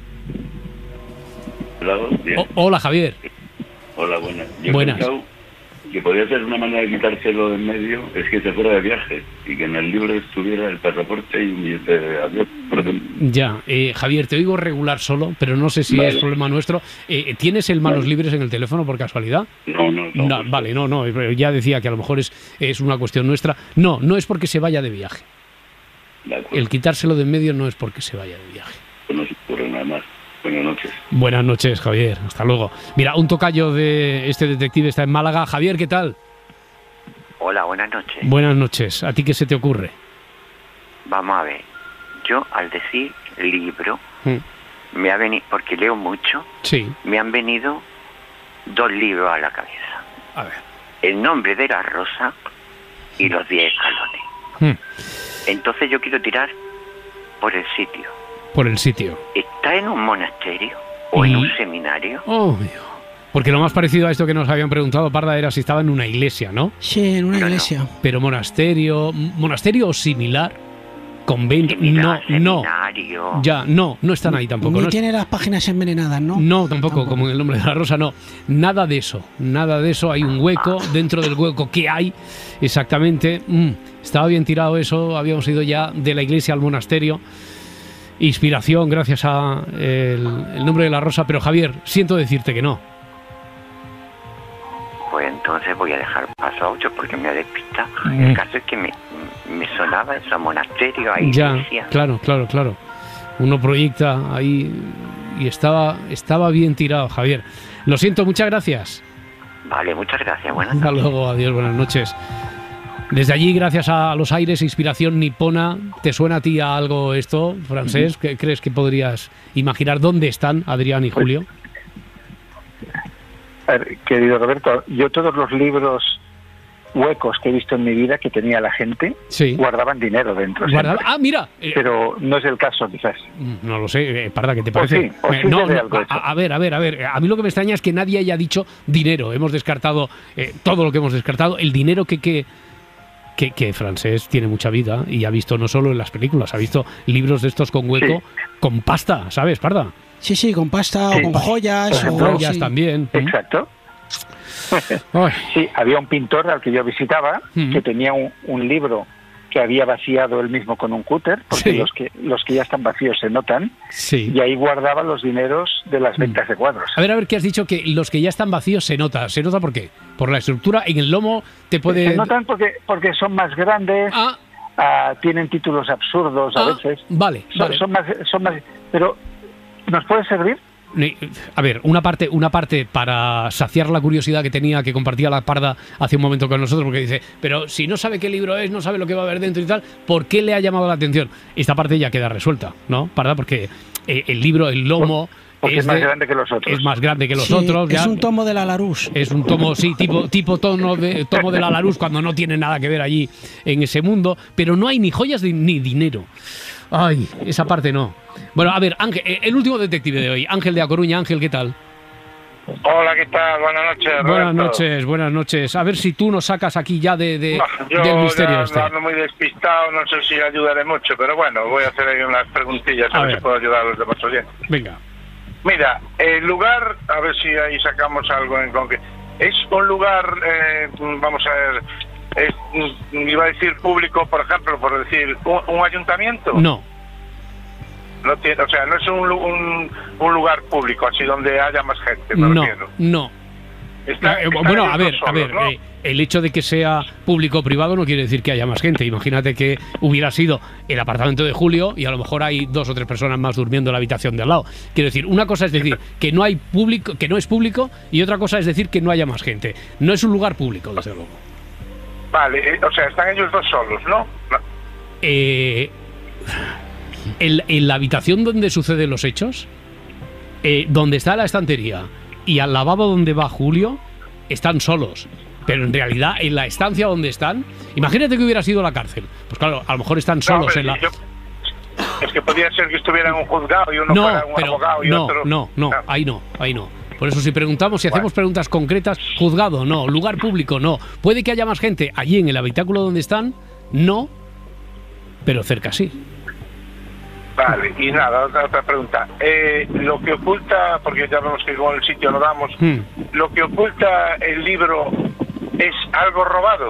Hola, bien. Hola, Javier. Hola, buenas. Yo buenas. He pensado que podría ser una manera de quitárselo de en medio, es que se fuera de viaje y que en el libro estuviera el pasaporte y un billete de avión, por ejemplo. Ya, Javier, te oigo regular solo, pero no sé si es problema nuestro. ¿Tienes el manos libres en el teléfono por casualidad? No. Vale, no, ya decía que a lo mejor es una cuestión nuestra. No es porque se vaya de viaje. El quitárselo de en medio no es porque se vaya de viaje. No se ocurre nada más. Buenas noches. Buenas noches, Javier. Hasta luego. Mira, un tocayo de este detective está en Málaga. Javier, ¿qué tal? Hola, buenas noches. Buenas noches. ¿A ti qué se te ocurre? Vamos a ver. Yo, al decir libro, me ha venido, porque leo mucho, me han venido 2 libros a la cabeza. A ver. El nombre de la rosa y los 10 escalones. Entonces yo quiero tirar por el sitio. Por el sitio. ¿Está en un monasterio o en un seminario? Obvio. Porque lo más parecido a esto que nos habían preguntado, Parda, era si estaba en una iglesia, ¿no? Sí, en una iglesia. No. Pero monasterio o similar, convento, no. Seminario. Ya, no están ahí tampoco. Ni tiene las páginas envenenadas, ¿no? No, tampoco, como en el nombre de la rosa, no. Nada de eso. Hay un hueco, dentro del hueco, ¿qué hay? Exactamente. Estaba bien tirado eso, habíamos ido ya de la iglesia al monasterio. Inspiración gracias a el nombre de la rosa, pero Javier, siento decirte que no. Pues entonces voy a dejar paso a 8 porque me ha despistado. El caso es que me sonaba eso, monasterio, a iglesia. Ya, claro. Uno proyecta ahí y estaba bien tirado, Javier. Lo siento, muchas gracias. Vale, muchas gracias. Buenas noches. Hasta luego, adiós, buenas noches. Desde allí, gracias a los aires, inspiración nipona, ¿te suena a ti a algo esto, Francesc? ¿Qué crees que podrías imaginar? ¿Dónde están Adrián y Julio? A ver, querido Roberto, yo todos los libros huecos que he visto en mi vida que tenía la gente guardaban dinero dentro. Mira. Pero no es el caso, quizás. No lo sé, Parda, ¿qué te parece? A ver. A mí lo que me extraña es que nadie haya dicho dinero. Hemos descartado todo lo que hemos descartado. El dinero que Francesc tiene mucha vida y ha visto no solo en las películas, ha visto libros de estos con hueco, con pasta, ¿sabes, Parda? Sí, con pasta o con joyas. Con joyas también. Exacto. Sí, había un pintor al que yo visitaba que tenía un libro que había vaciado él mismo con un cúter, porque los que ya están vacíos se notan, y ahí guardaba los dineros de las ventas de cuadros. A ver, ¿qué has dicho? Que los que ya están vacíos se nota. ¿Se nota por qué? Por la estructura en el lomo te puede... Se notan porque son más grandes, tienen títulos absurdos a veces. Vale. Son más... Pero, ¿nos puede servir? A ver, una parte para saciar la curiosidad que tenía, que compartía la Parda hace un momento con nosotros, porque dice, pero si no sabe qué libro es, no sabe lo que va a haber dentro y tal, ¿por qué le ha llamado la atención? Esta parte ya queda resuelta, ¿no, Parda? Porque el libro, el lomo... Porque es más grande que los otros. Es más grande que los otros. Es un tomo de la Larousse. Es un tomo, tipo tomo de la Larousse, cuando no tiene nada que ver allí en ese mundo. Pero no hay ni joyas ni dinero. Ay, esa parte no. Bueno, a ver, Ángel, el último detective de hoy, Ángel de A Coruña. Ángel, ¿qué tal? Hola, ¿qué tal? Buenas noches, Roberto. Buenas noches. A ver si tú nos sacas aquí ya del misterio este. Yo ando muy despistado, no sé si ayudaré mucho, pero bueno, voy a hacer ahí unas preguntillas a ver si puedo ayudar a los demás oyentes. Venga. Mira, el lugar, a ver si ahí sacamos algo en concreto. ¿Es un lugar, vamos a ver, iba a decir público, por ejemplo, por decir, un ayuntamiento? No. No tiene, o sea, no es un lugar público, así donde haya más gente, me refiero. No. Bueno, a ver, ¿no? El hecho de que sea público o privado no quiere decir que haya más gente. Imagínate que hubiera sido el apartamento de Julio y a lo mejor hay 2 o 3 personas más durmiendo en la habitación de al lado. Quiero decir, una cosa es decir que no hay público, que no es público, y otra cosa es decir que no haya más gente. No es un lugar público, desde luego. Vale, o sea, están ellos dos solos, ¿no? En la habitación donde suceden los hechos, donde está la estantería y al lavabo donde va Julio, están solos. Pero en realidad, en la estancia donde están, imagínate que hubiera sido la cárcel. Pues claro, a lo mejor están solos en la... Es que podría ser que estuviera en un juzgado y uno fuera un abogado y otro... No, ahí no. Por eso si preguntamos, si hacemos preguntas concretas, juzgado, no, lugar público, no. Puede que haya más gente allí en el habitáculo donde están, no, pero cerca sí. Vale, y nada, otra pregunta. Lo que oculta, porque ya vemos que con el sitio no damos, lo que oculta el libro es algo robado.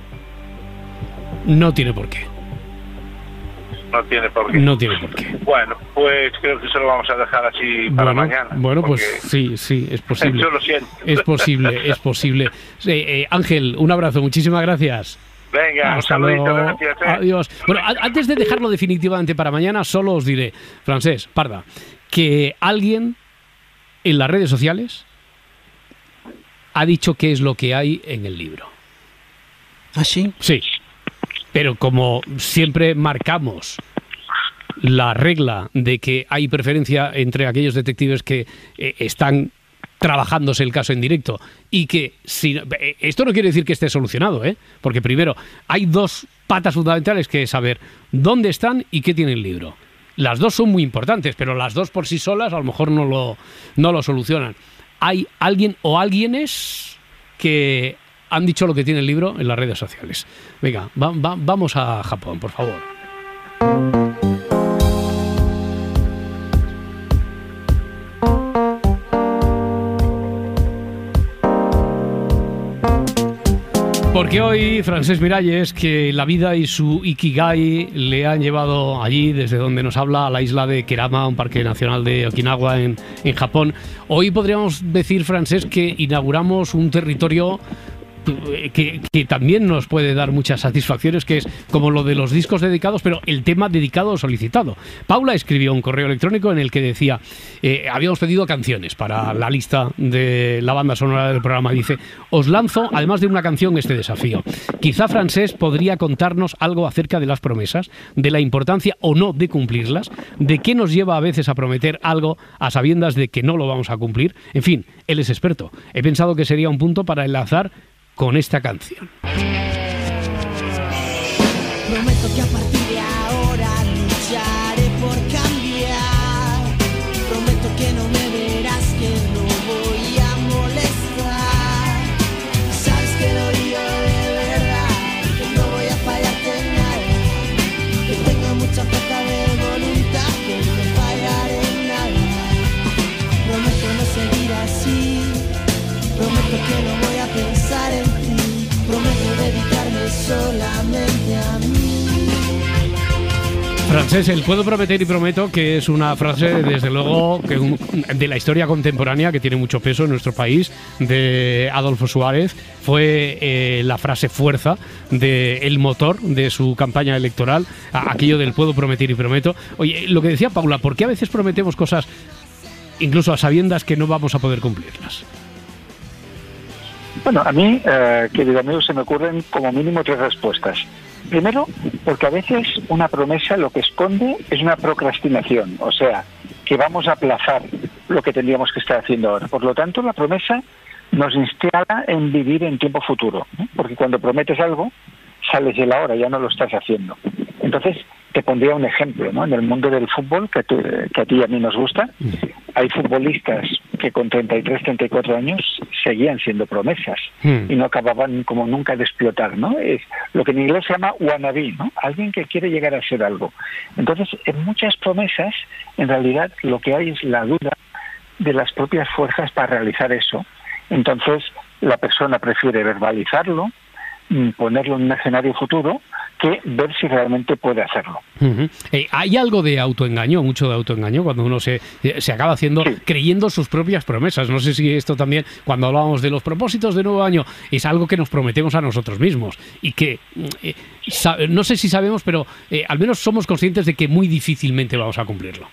No tiene por qué. No tiene por qué. No tiene por qué. Bueno, pues creo que se lo vamos a dejar así para mañana. Bueno, pues sí, es posible. Yo lo siento. Es posible. Ángel, un abrazo, muchísimas gracias. Venga, hasta luego. Gracias, Adiós. Bueno, antes de dejarlo definitivamente para mañana, solo os diré, Francés, Parda, que alguien en las redes sociales ha dicho qué es lo que hay en el libro. ¿Ah, sí? Sí. Pero como siempre marcamos la regla de que hay preferencia entre aquellos detectives que están trabajándose el caso en directo y que esto no quiere decir que esté solucionado, porque primero hay 2 patas fundamentales, que es saber dónde están y qué tiene el libro. Las 2 son muy importantes, pero las 2 por sí solas a lo mejor no lo solucionan. Hay alguien o alguienes que han dicho lo que tiene el libro en las redes sociales. Venga, vamos a Japón, por favor. Porque hoy Francés Miralles, que la vida y su Ikigai le han llevado allí, desde donde nos habla, a la isla de Kerama, un parque nacional de Okinawa en Japón. Hoy podríamos decir, Francés, que inauguramos un territorio que también nos puede dar muchas satisfacciones, que es como lo de los discos dedicados, pero el tema dedicado o solicitado. Paula escribió un correo electrónico en el que decía, habíamos pedido canciones para la lista de la banda sonora del programa. Dice, os lanzo, además de una canción, este desafío. Quizá Francés podría contarnos algo acerca de las promesas, de la importancia o no de cumplirlas, de qué nos lleva a veces a prometer algo a sabiendas de que no lo vamos a cumplir. En fin, él es experto. He pensado que sería un punto para enlazar con esta canción. Prometo que a partir de ahora lucharé por cambiar. Prometo que no me verás, que no voy a molestar. Sabes que lo digo de verdad, que no voy a fallarte en nada. Que tengo mucha falta de voluntad, que no fallaré en nada. Prometo no seguir así. Prometo que no voy a Francés, el puedo prometer y prometo, que es una frase, desde luego, de la historia contemporánea, que tiene mucho peso en nuestro país, de Adolfo Suárez. Fue la frase fuerza del motor de su campaña electoral, aquello del puedo prometer y prometo. Oye, lo que decía Paula, ¿por qué a veces prometemos cosas incluso a sabiendas que no vamos a poder cumplirlas? Bueno, a mí, querido amigo, se me ocurren como mínimo 3 respuestas. Primero, porque a veces una promesa lo que esconde es una procrastinación, o sea, que vamos a aplazar lo que tendríamos que estar haciendo ahora. Por lo tanto, la promesa nos instala en vivir en tiempo futuro, ¿no? Porque cuando prometes algo, sales del ahora, ya no lo estás haciendo. Entonces, te pondría un ejemplo, ¿no? En el mundo del fútbol, que a ti y a mí nos gusta, hay futbolistas que con 33, 34 años seguían siendo promesas y no acababan como nunca de explotar, ¿no? Es lo que en inglés se llama wannabe, ¿no? Alguien que quiere llegar a ser algo. Entonces, en muchas promesas, en realidad, lo que hay es la duda de las propias fuerzas para realizar eso. Entonces, la persona prefiere verbalizarlo, ponerlo en un escenario futuro, que ver si realmente puede hacerlo. Hay algo de autoengaño, mucho de autoengaño, cuando uno se acaba haciendo, creyendo sus propias promesas. No sé si esto también, cuando hablábamos de los propósitos de nuevo año, es algo que nos prometemos a nosotros mismos y que no sé si sabemos, pero al menos somos conscientes de que muy difícilmente vamos a cumplirlo.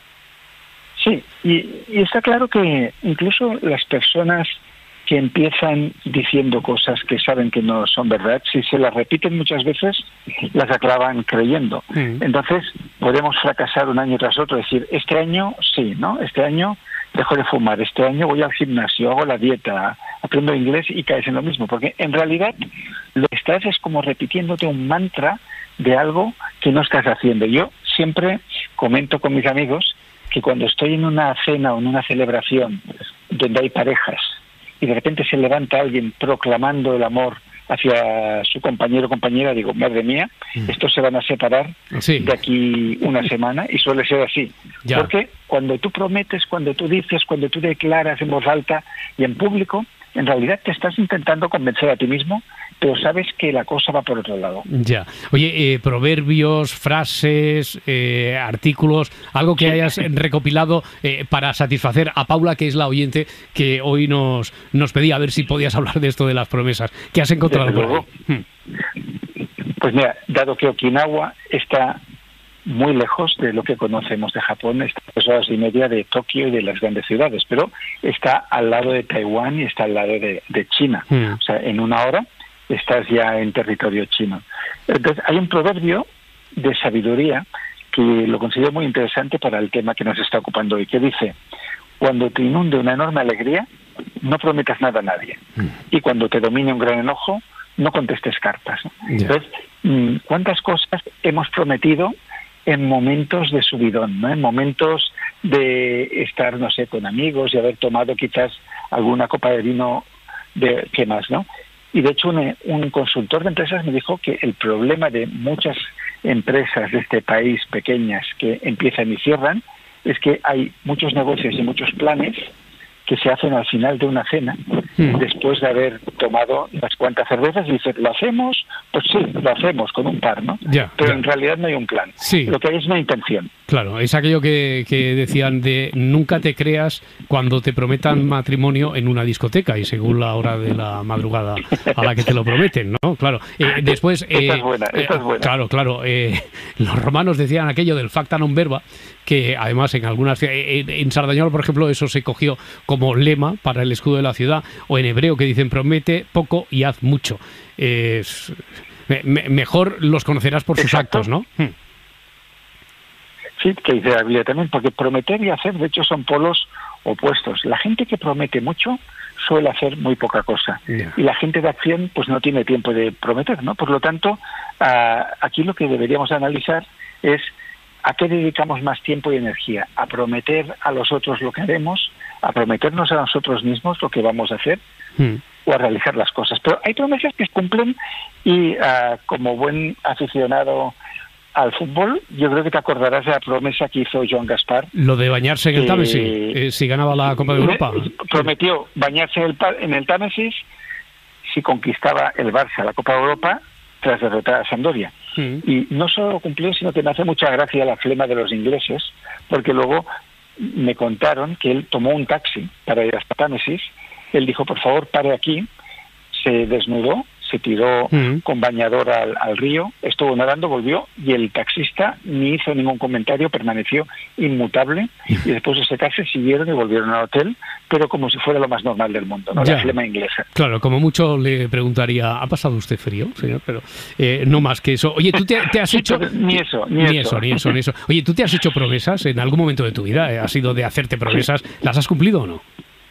Sí, y está claro que incluso las personas que empiezan diciendo cosas que saben que no son verdad, si se las repiten muchas veces, las acaban creyendo. Entonces, podemos fracasar un año tras otro, decir, este año sí, ¿no? Este año dejo de fumar, este año voy al gimnasio, hago la dieta, aprendo inglés y caes en lo mismo, porque en realidad lo que estás es como repitiéndote un mantra de algo que no estás haciendo. Yo siempre comento con mis amigos que cuando estoy en una cena o en una celebración donde hay parejas y de repente se levanta alguien proclamando el amor hacia su compañero o compañera, digo, madre mía, estos se van a separar de aquí una semana, y suele ser así. Porque cuando tú prometes, cuando tú dices, cuando tú declaras en voz alta y en público, en realidad te estás intentando convencer a ti mismo, pero sabes que la cosa va por otro lado. Ya. Oye, proverbios, frases, artículos, algo que hayas recopilado para satisfacer a Paula, que es la oyente que hoy nos pedía, a ver si podías hablar de esto de las promesas. ¿Qué has encontrado por ahí? Pues mira, dado que Okinawa está muy lejos de lo que conocemos de Japón, está a 2 horas y media de Tokio y de las grandes ciudades, pero está al lado de Taiwán y está al lado de China. O sea, en 1 hora estás ya en territorio chino. Entonces, hay un proverbio de sabiduría que lo considero muy interesante para el tema que nos está ocupando hoy, que dice, cuando te inunde una enorme alegría, no prometas nada a nadie. Y cuando te domine un gran enojo, no contestes cartas. Entonces, ¿cuántas cosas hemos prometido en momentos de subidón, ¿no? En momentos de estar, no sé, con amigos y haber tomado quizás alguna copa de vino, ¿qué más, no? Y de hecho un consultor de empresas me dijo que el problema de muchas empresas de este país pequeñas que empiezan y cierran es que hay muchos negocios y muchos planes que se hacen al final de una cena, después de haber tomado unas cuantas cervezas, y dices, ¿lo hacemos? Pues sí, lo hacemos con un par, ¿no? Pero en realidad no hay un plan. Lo que hay es una intención. Claro, es aquello que decían de nunca te creas cuando te prometan matrimonio en una discoteca y según la hora de la madrugada a la que te lo prometen, ¿no? Claro. Después... esta es buena. Claro. Los romanos decían aquello del facta non verba, que además en algunas... En Sardañola, por ejemplo, eso se cogió como lema para el escudo de la ciudad, o en hebreo que dicen promete poco y haz mucho. Mejor los conocerás por sus actos, ¿no? Sí, que dice la Biblia también, porque prometer y hacer, de hecho, son polos opuestos. La gente que promete mucho suele hacer muy poca cosa. Y la gente de acción, pues no tiene tiempo de prometer, ¿no? Por lo tanto, aquí lo que deberíamos analizar es ¿a qué dedicamos más tiempo y energía? ¿A prometer a los otros lo que haremos? ¿A prometernos a nosotros mismos lo que vamos a hacer? O a realizar las cosas. Pero hay promesas que se cumplen y como buen aficionado al fútbol, yo creo que te acordarás de la promesa que hizo Joan Gaspar. Lo de bañarse en el Támesis, si ganaba la Copa de Europa. Prometió bañarse en el Támesis si conquistaba el Barça la Copa de Europa tras derrotar a Sampdoria. Y no solo lo cumplió, sino que me hace mucha gracia la flema de los ingleses, porque luego me contaron que él tomó un taxi para ir hasta Támesis. Él dijo, por favor, pare aquí, se desnudó, se tiró con bañador al río, estuvo nadando, volvió, y el taxista ni hizo ningún comentario, permaneció inmutable, y después de secarse siguieron y volvieron al hotel, pero como si fuera lo más normal del mundo, ¿no? La flema inglesa. Claro, como mucho le preguntaría, ¿ha pasado usted frío, señor? Pero no más que eso. Oye, ¿tú te has hecho...? Ni eso. Oye, ¿tú te has hecho promesas en algún momento de tu vida? ¿Has sido de hacerte promesas? ¿Las has cumplido o no?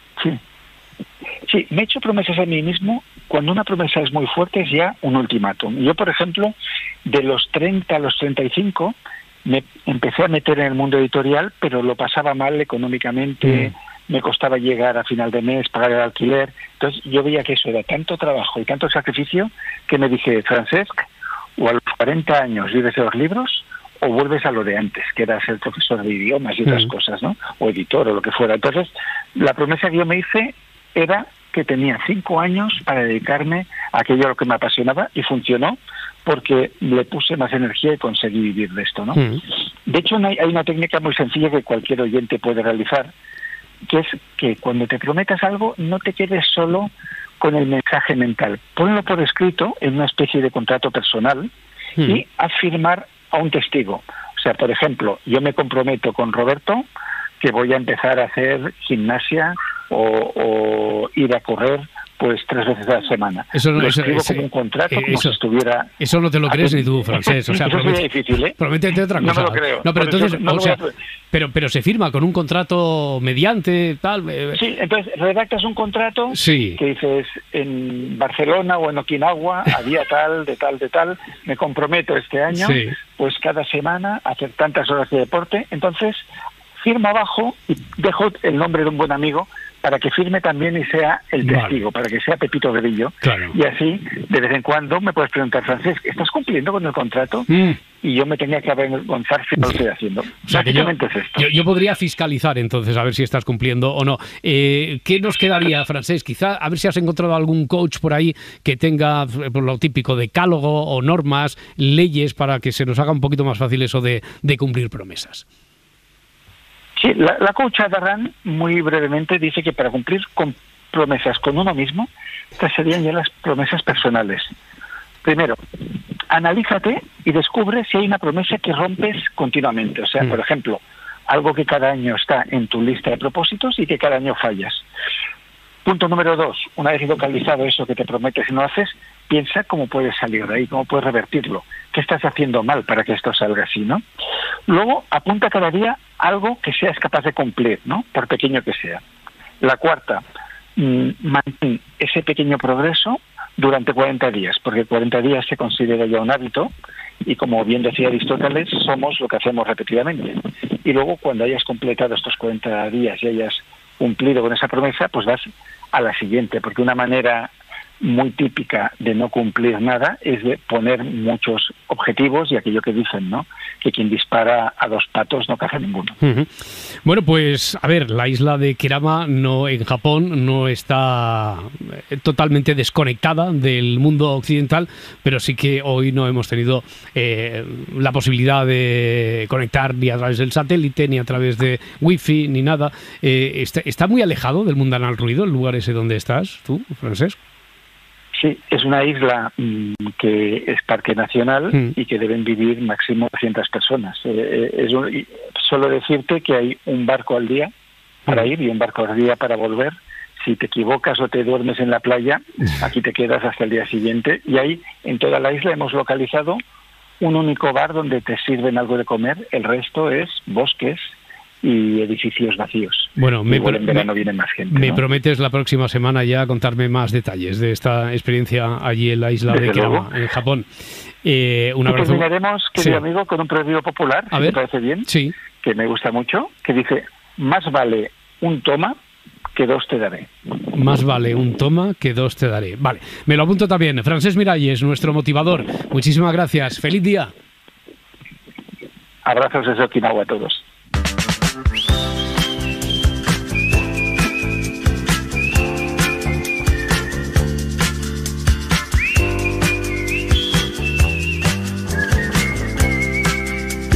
Sí, me he hecho promesas a mí mismo. Cuando una promesa es muy fuerte es ya un ultimátum. Yo, por ejemplo, de los 30 a los 35 me empecé a meter en el mundo editorial, pero lo pasaba mal económicamente, me costaba llegar a final de mes, pagar el alquiler. Entonces yo veía que eso era tanto trabajo y tanto sacrificio que me dije, Francesc, o a los 40 años vives de los libros o vuelves a lo de antes, que era ser profesor de idiomas y otras cosas, ¿no? O editor o lo que fuera. Entonces la promesa que yo me hice era que tenía 5 años para dedicarme a aquello a lo que me apasionaba, y funcionó porque le puse más energía y conseguí vivir de esto, ¿no? De hecho, hay una técnica muy sencilla que cualquier oyente puede realizar, que es que cuando te prometas algo no te quedes solo con el mensaje mental. Ponlo por escrito en una especie de contrato personal y haz firmar a un testigo. O sea, por ejemplo, yo me comprometo con Roberto que voy a empezar a hacer gimnasia o ir a correr pues 3 veces a la semana. Eso no, lo escribo como un contrato, como si estuviera... Eso no te lo crees ni tú, Francesc. O sea, eso es difícil, ¿eh? Prométete otra cosa. No me lo creo. No, pero entonces, pero se firma con un contrato mediante, tal... Sí, entonces redactas un contrato que dices, en Barcelona o en Okinawa, a día tal, de tal, me comprometo este año, pues cada semana a hacer tantas horas de deporte. Entonces, firma abajo y dejo el nombre de un buen amigo para que firme también y sea el testigo, para que sea Pepito Grillo. Claro. Y así, de vez en cuando, me puedes preguntar, Francesc, ¿estás cumpliendo con el contrato? Y yo me tenía que avergonzar si no lo estoy haciendo. O sea, que yo podría fiscalizar entonces a ver si estás cumpliendo o no. ¿Qué nos quedaría, Francesc? Quizá a ver si has encontrado algún coach por ahí que tenga por lo típico decálogo o normas, leyes, para que se nos haga un poquito más fácil eso de cumplir promesas. Sí, la coach Adarrán, muy brevemente, dice que para cumplir con promesas con uno mismo, estas serían ya las promesas personales. Primero, analízate y descubre si hay una promesa que rompes continuamente. O sea, por ejemplo, algo que cada año está en tu lista de propósitos y que cada año fallas. Punto número 2, una vez localizado eso que te prometes y no haces, piensa cómo puedes salir de ahí, cómo puedes revertirlo, qué estás haciendo mal para que esto salga así, ¿no? Luego, apunta cada día algo que seas capaz de cumplir, ¿no? Por pequeño que sea. La cuarta, mantén ese pequeño progreso durante 40 días, porque 40 días se considera ya un hábito, y como bien decía Aristóteles, somos lo que hacemos repetidamente. Y luego, cuando hayas completado estos 40 días y hayas cumplido con esa promesa, pues vas a la siguiente, porque una manera muy típica de no cumplir nada es de poner muchos objetivos y aquello que dicen, ¿no? Que quien dispara a 2 patos no caza ninguno. Bueno, pues a ver, la isla de Kerama en Japón no está totalmente desconectada del mundo occidental, pero sí que hoy no hemos tenido la posibilidad de conectar ni a través del satélite, ni a través de wifi, ni nada. ¿Está muy alejado del mundanal ruido el lugar ese donde estás tú, Francesc? Sí, es una isla que es parque nacional y que deben vivir máximo 200 personas. Solo decirte que hay un barco al día para ir y un barco al día para volver. Si te equivocas o te duermes en la playa, aquí te quedas hasta el día siguiente. Y ahí, en toda la isla, hemos localizado un único bar donde te sirven algo de comer. El resto es bosques y edificios vacíos. Bueno, en verano viene más gente. Me prometes la próxima semana ya contarme más detalles de esta experiencia allí en la isla de Kerama, en Japón. Un abrazo. Y terminaremos, querido amigo, con un proverbio popular, si te parece bien, que me gusta mucho, que dice, más vale un toma que 2 te daré. Más vale un toma que 2 te daré. Vale, me lo apunto también. Francesc Miralles, nuestro motivador. Muchísimas gracias. ¡Feliz día! Abrazos desde Okinawa a todos.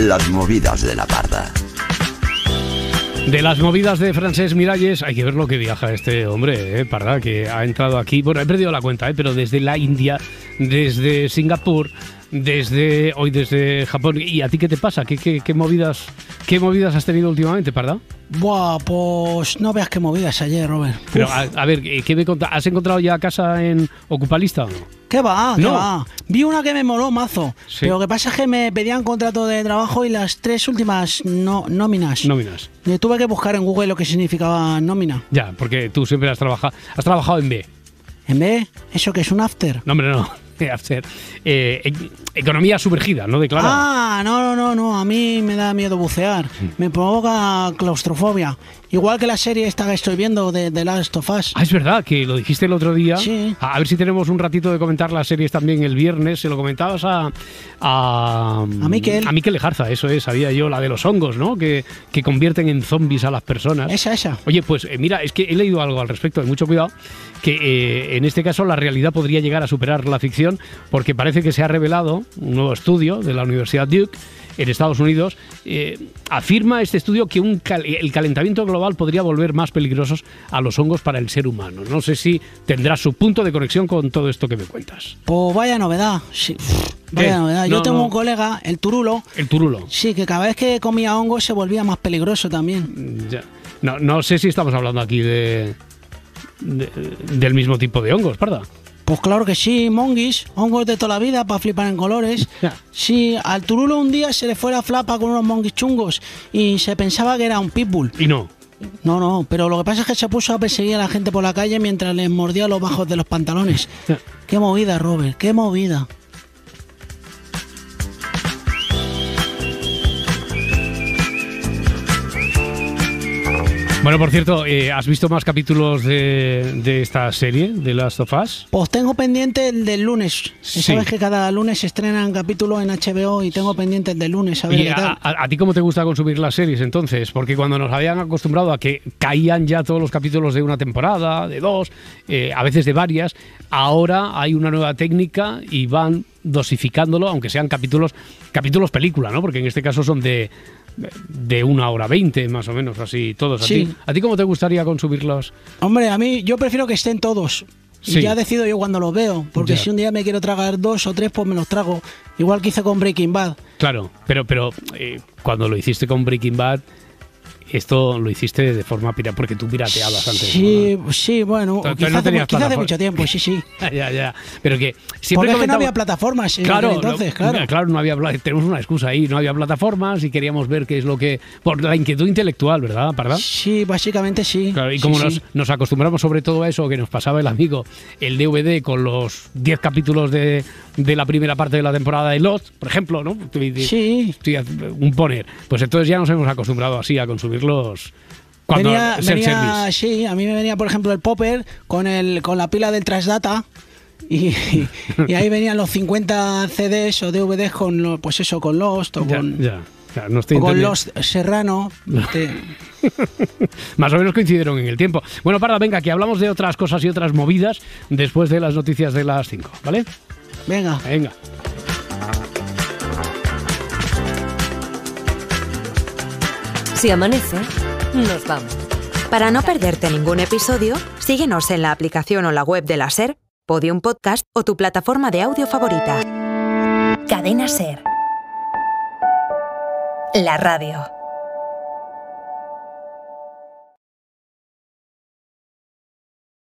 Las movidas de la parda. De las movidas de Francesc Miralles, hay que ver lo que viaja este hombre, Parda, que ha entrado aquí. Bueno, he perdido la cuenta, pero desde la India, desde Singapur, desde Japón. ¿Y a ti qué te pasa? ¿Qué movidas has tenido últimamente, Parda? Buah, pues no veas qué movidas ayer, Robert. Pero a ver, ¿qué me contas? ¿Has encontrado ya casa en Ocupalista o no? ¿Qué va? Vi una que me moló mazo, sí. Pero lo que pasa es que me pedían contrato de trabajo y las 3 últimas nóminas. Yo tuve que buscar en Google lo que significaba nómina. Ya, porque tú siempre has trabajado en B. ¿En B? ¿Eso que es un after? No, hombre, no. After. Economía sumergida, ¿no? Declara. No, a mí me da miedo bucear. Me provoca claustrofobia. Igual que la serie esta que estoy viendo de The Last of Us. Es verdad, que lo dijiste el otro día. Sí. A ver si tenemos un ratito de comentar las series también el viernes. Se lo comentabas a Miquel. A Miquel Lejarza, eso es, sabía yo, la de los hongos, ¿no? Que convierten en zombies a las personas. Esa. Oye, pues mira, es que he leído algo al respecto, de mucho cuidado, que en este caso la realidad podría llegar a superar la ficción, porque parece que se ha revelado un nuevo estudio de la Universidad Duke en Estados Unidos. Afirma este estudio que el calentamiento global podría volver más peligrosos a los hongos para el ser humano. No sé si tendrá su punto de conexión con todo esto que me cuentas. Pues vaya novedad. Sí. Vaya novedad. Yo tengo un colega, el Turulo. El Turulo. Sí, que cada vez que comía hongos se volvía más peligroso también. Ya. No sé si estamos hablando aquí del mismo tipo de hongos, Parda. Pues claro que sí, monguis, hongos de toda la vida para flipar en colores. Sí, al Turulo un día se le fue la flapa con unos monguis chungos y se pensaba que era un pitbull. Y no. No, pero lo que pasa es que se puso a perseguir a la gente por la calle mientras les mordía los bajos de los pantalones. Qué movida, Robert, qué movida. Bueno, por cierto, ¿has visto más capítulos de esta serie, de Last of Us? Pues tengo pendiente el del lunes. Sí. Sabes que cada lunes se estrenan capítulos en HBO y tengo pendiente el del lunes. A ver qué tal. ¿A ti cómo te gusta consumir las series entonces? Porque cuando nos habían acostumbrado a que caían ya todos los capítulos de una temporada, de 2, a veces de varias, ahora hay una nueva técnica y van dosificándolo, aunque sean capítulos película, ¿no? Porque en este caso son de 1 hora 20 más o menos, así todos. Sí. ¿A ti cómo te gustaría consumirlos? Hombre, a mí yo prefiero que estén todos. Sí. Y ya decido yo cuando los veo, porque si un día me quiero tragar 2 o 3, pues me los trago. Igual que hice con Breaking Bad. Claro, pero cuando lo hiciste con Breaking Bad, esto lo hiciste de forma pirata, porque tú pirateabas antes. Sí, ¿no? Sí, bueno, quizás hace mucho tiempo, sí. Ya. Pero que siempre porque es que no había plataformas entonces, claro, no había, tenemos una excusa ahí, no había plataformas y queríamos ver qué es lo que... Por la inquietud intelectual, ¿verdad, Parda? Sí, básicamente sí. Claro, y como nos acostumbramos sobre todo a eso, que nos pasaba el amigo, el DVD con los 10 capítulos de la primera parte de la temporada de Lost, por ejemplo, ¿no? Sí. Un poner. Pues entonces ya nos hemos acostumbrado así a consumir cuando venía, sí, a mí me venía por ejemplo el popper con la pila del Transdata y ahí venían los 50 CDs o DVDs con Lost o con Lost Serrano. Más o menos coincidieron en el tiempo. Bueno, Parda, venga, que hablamos de otras cosas y otras movidas después de las noticias de las 5, ¿vale? Venga. Si amanece, nos vamos. Para no perderte ningún episodio, síguenos en la aplicación o la web de la SER, Podium Podcast o tu plataforma de audio favorita. Cadena SER. La radio.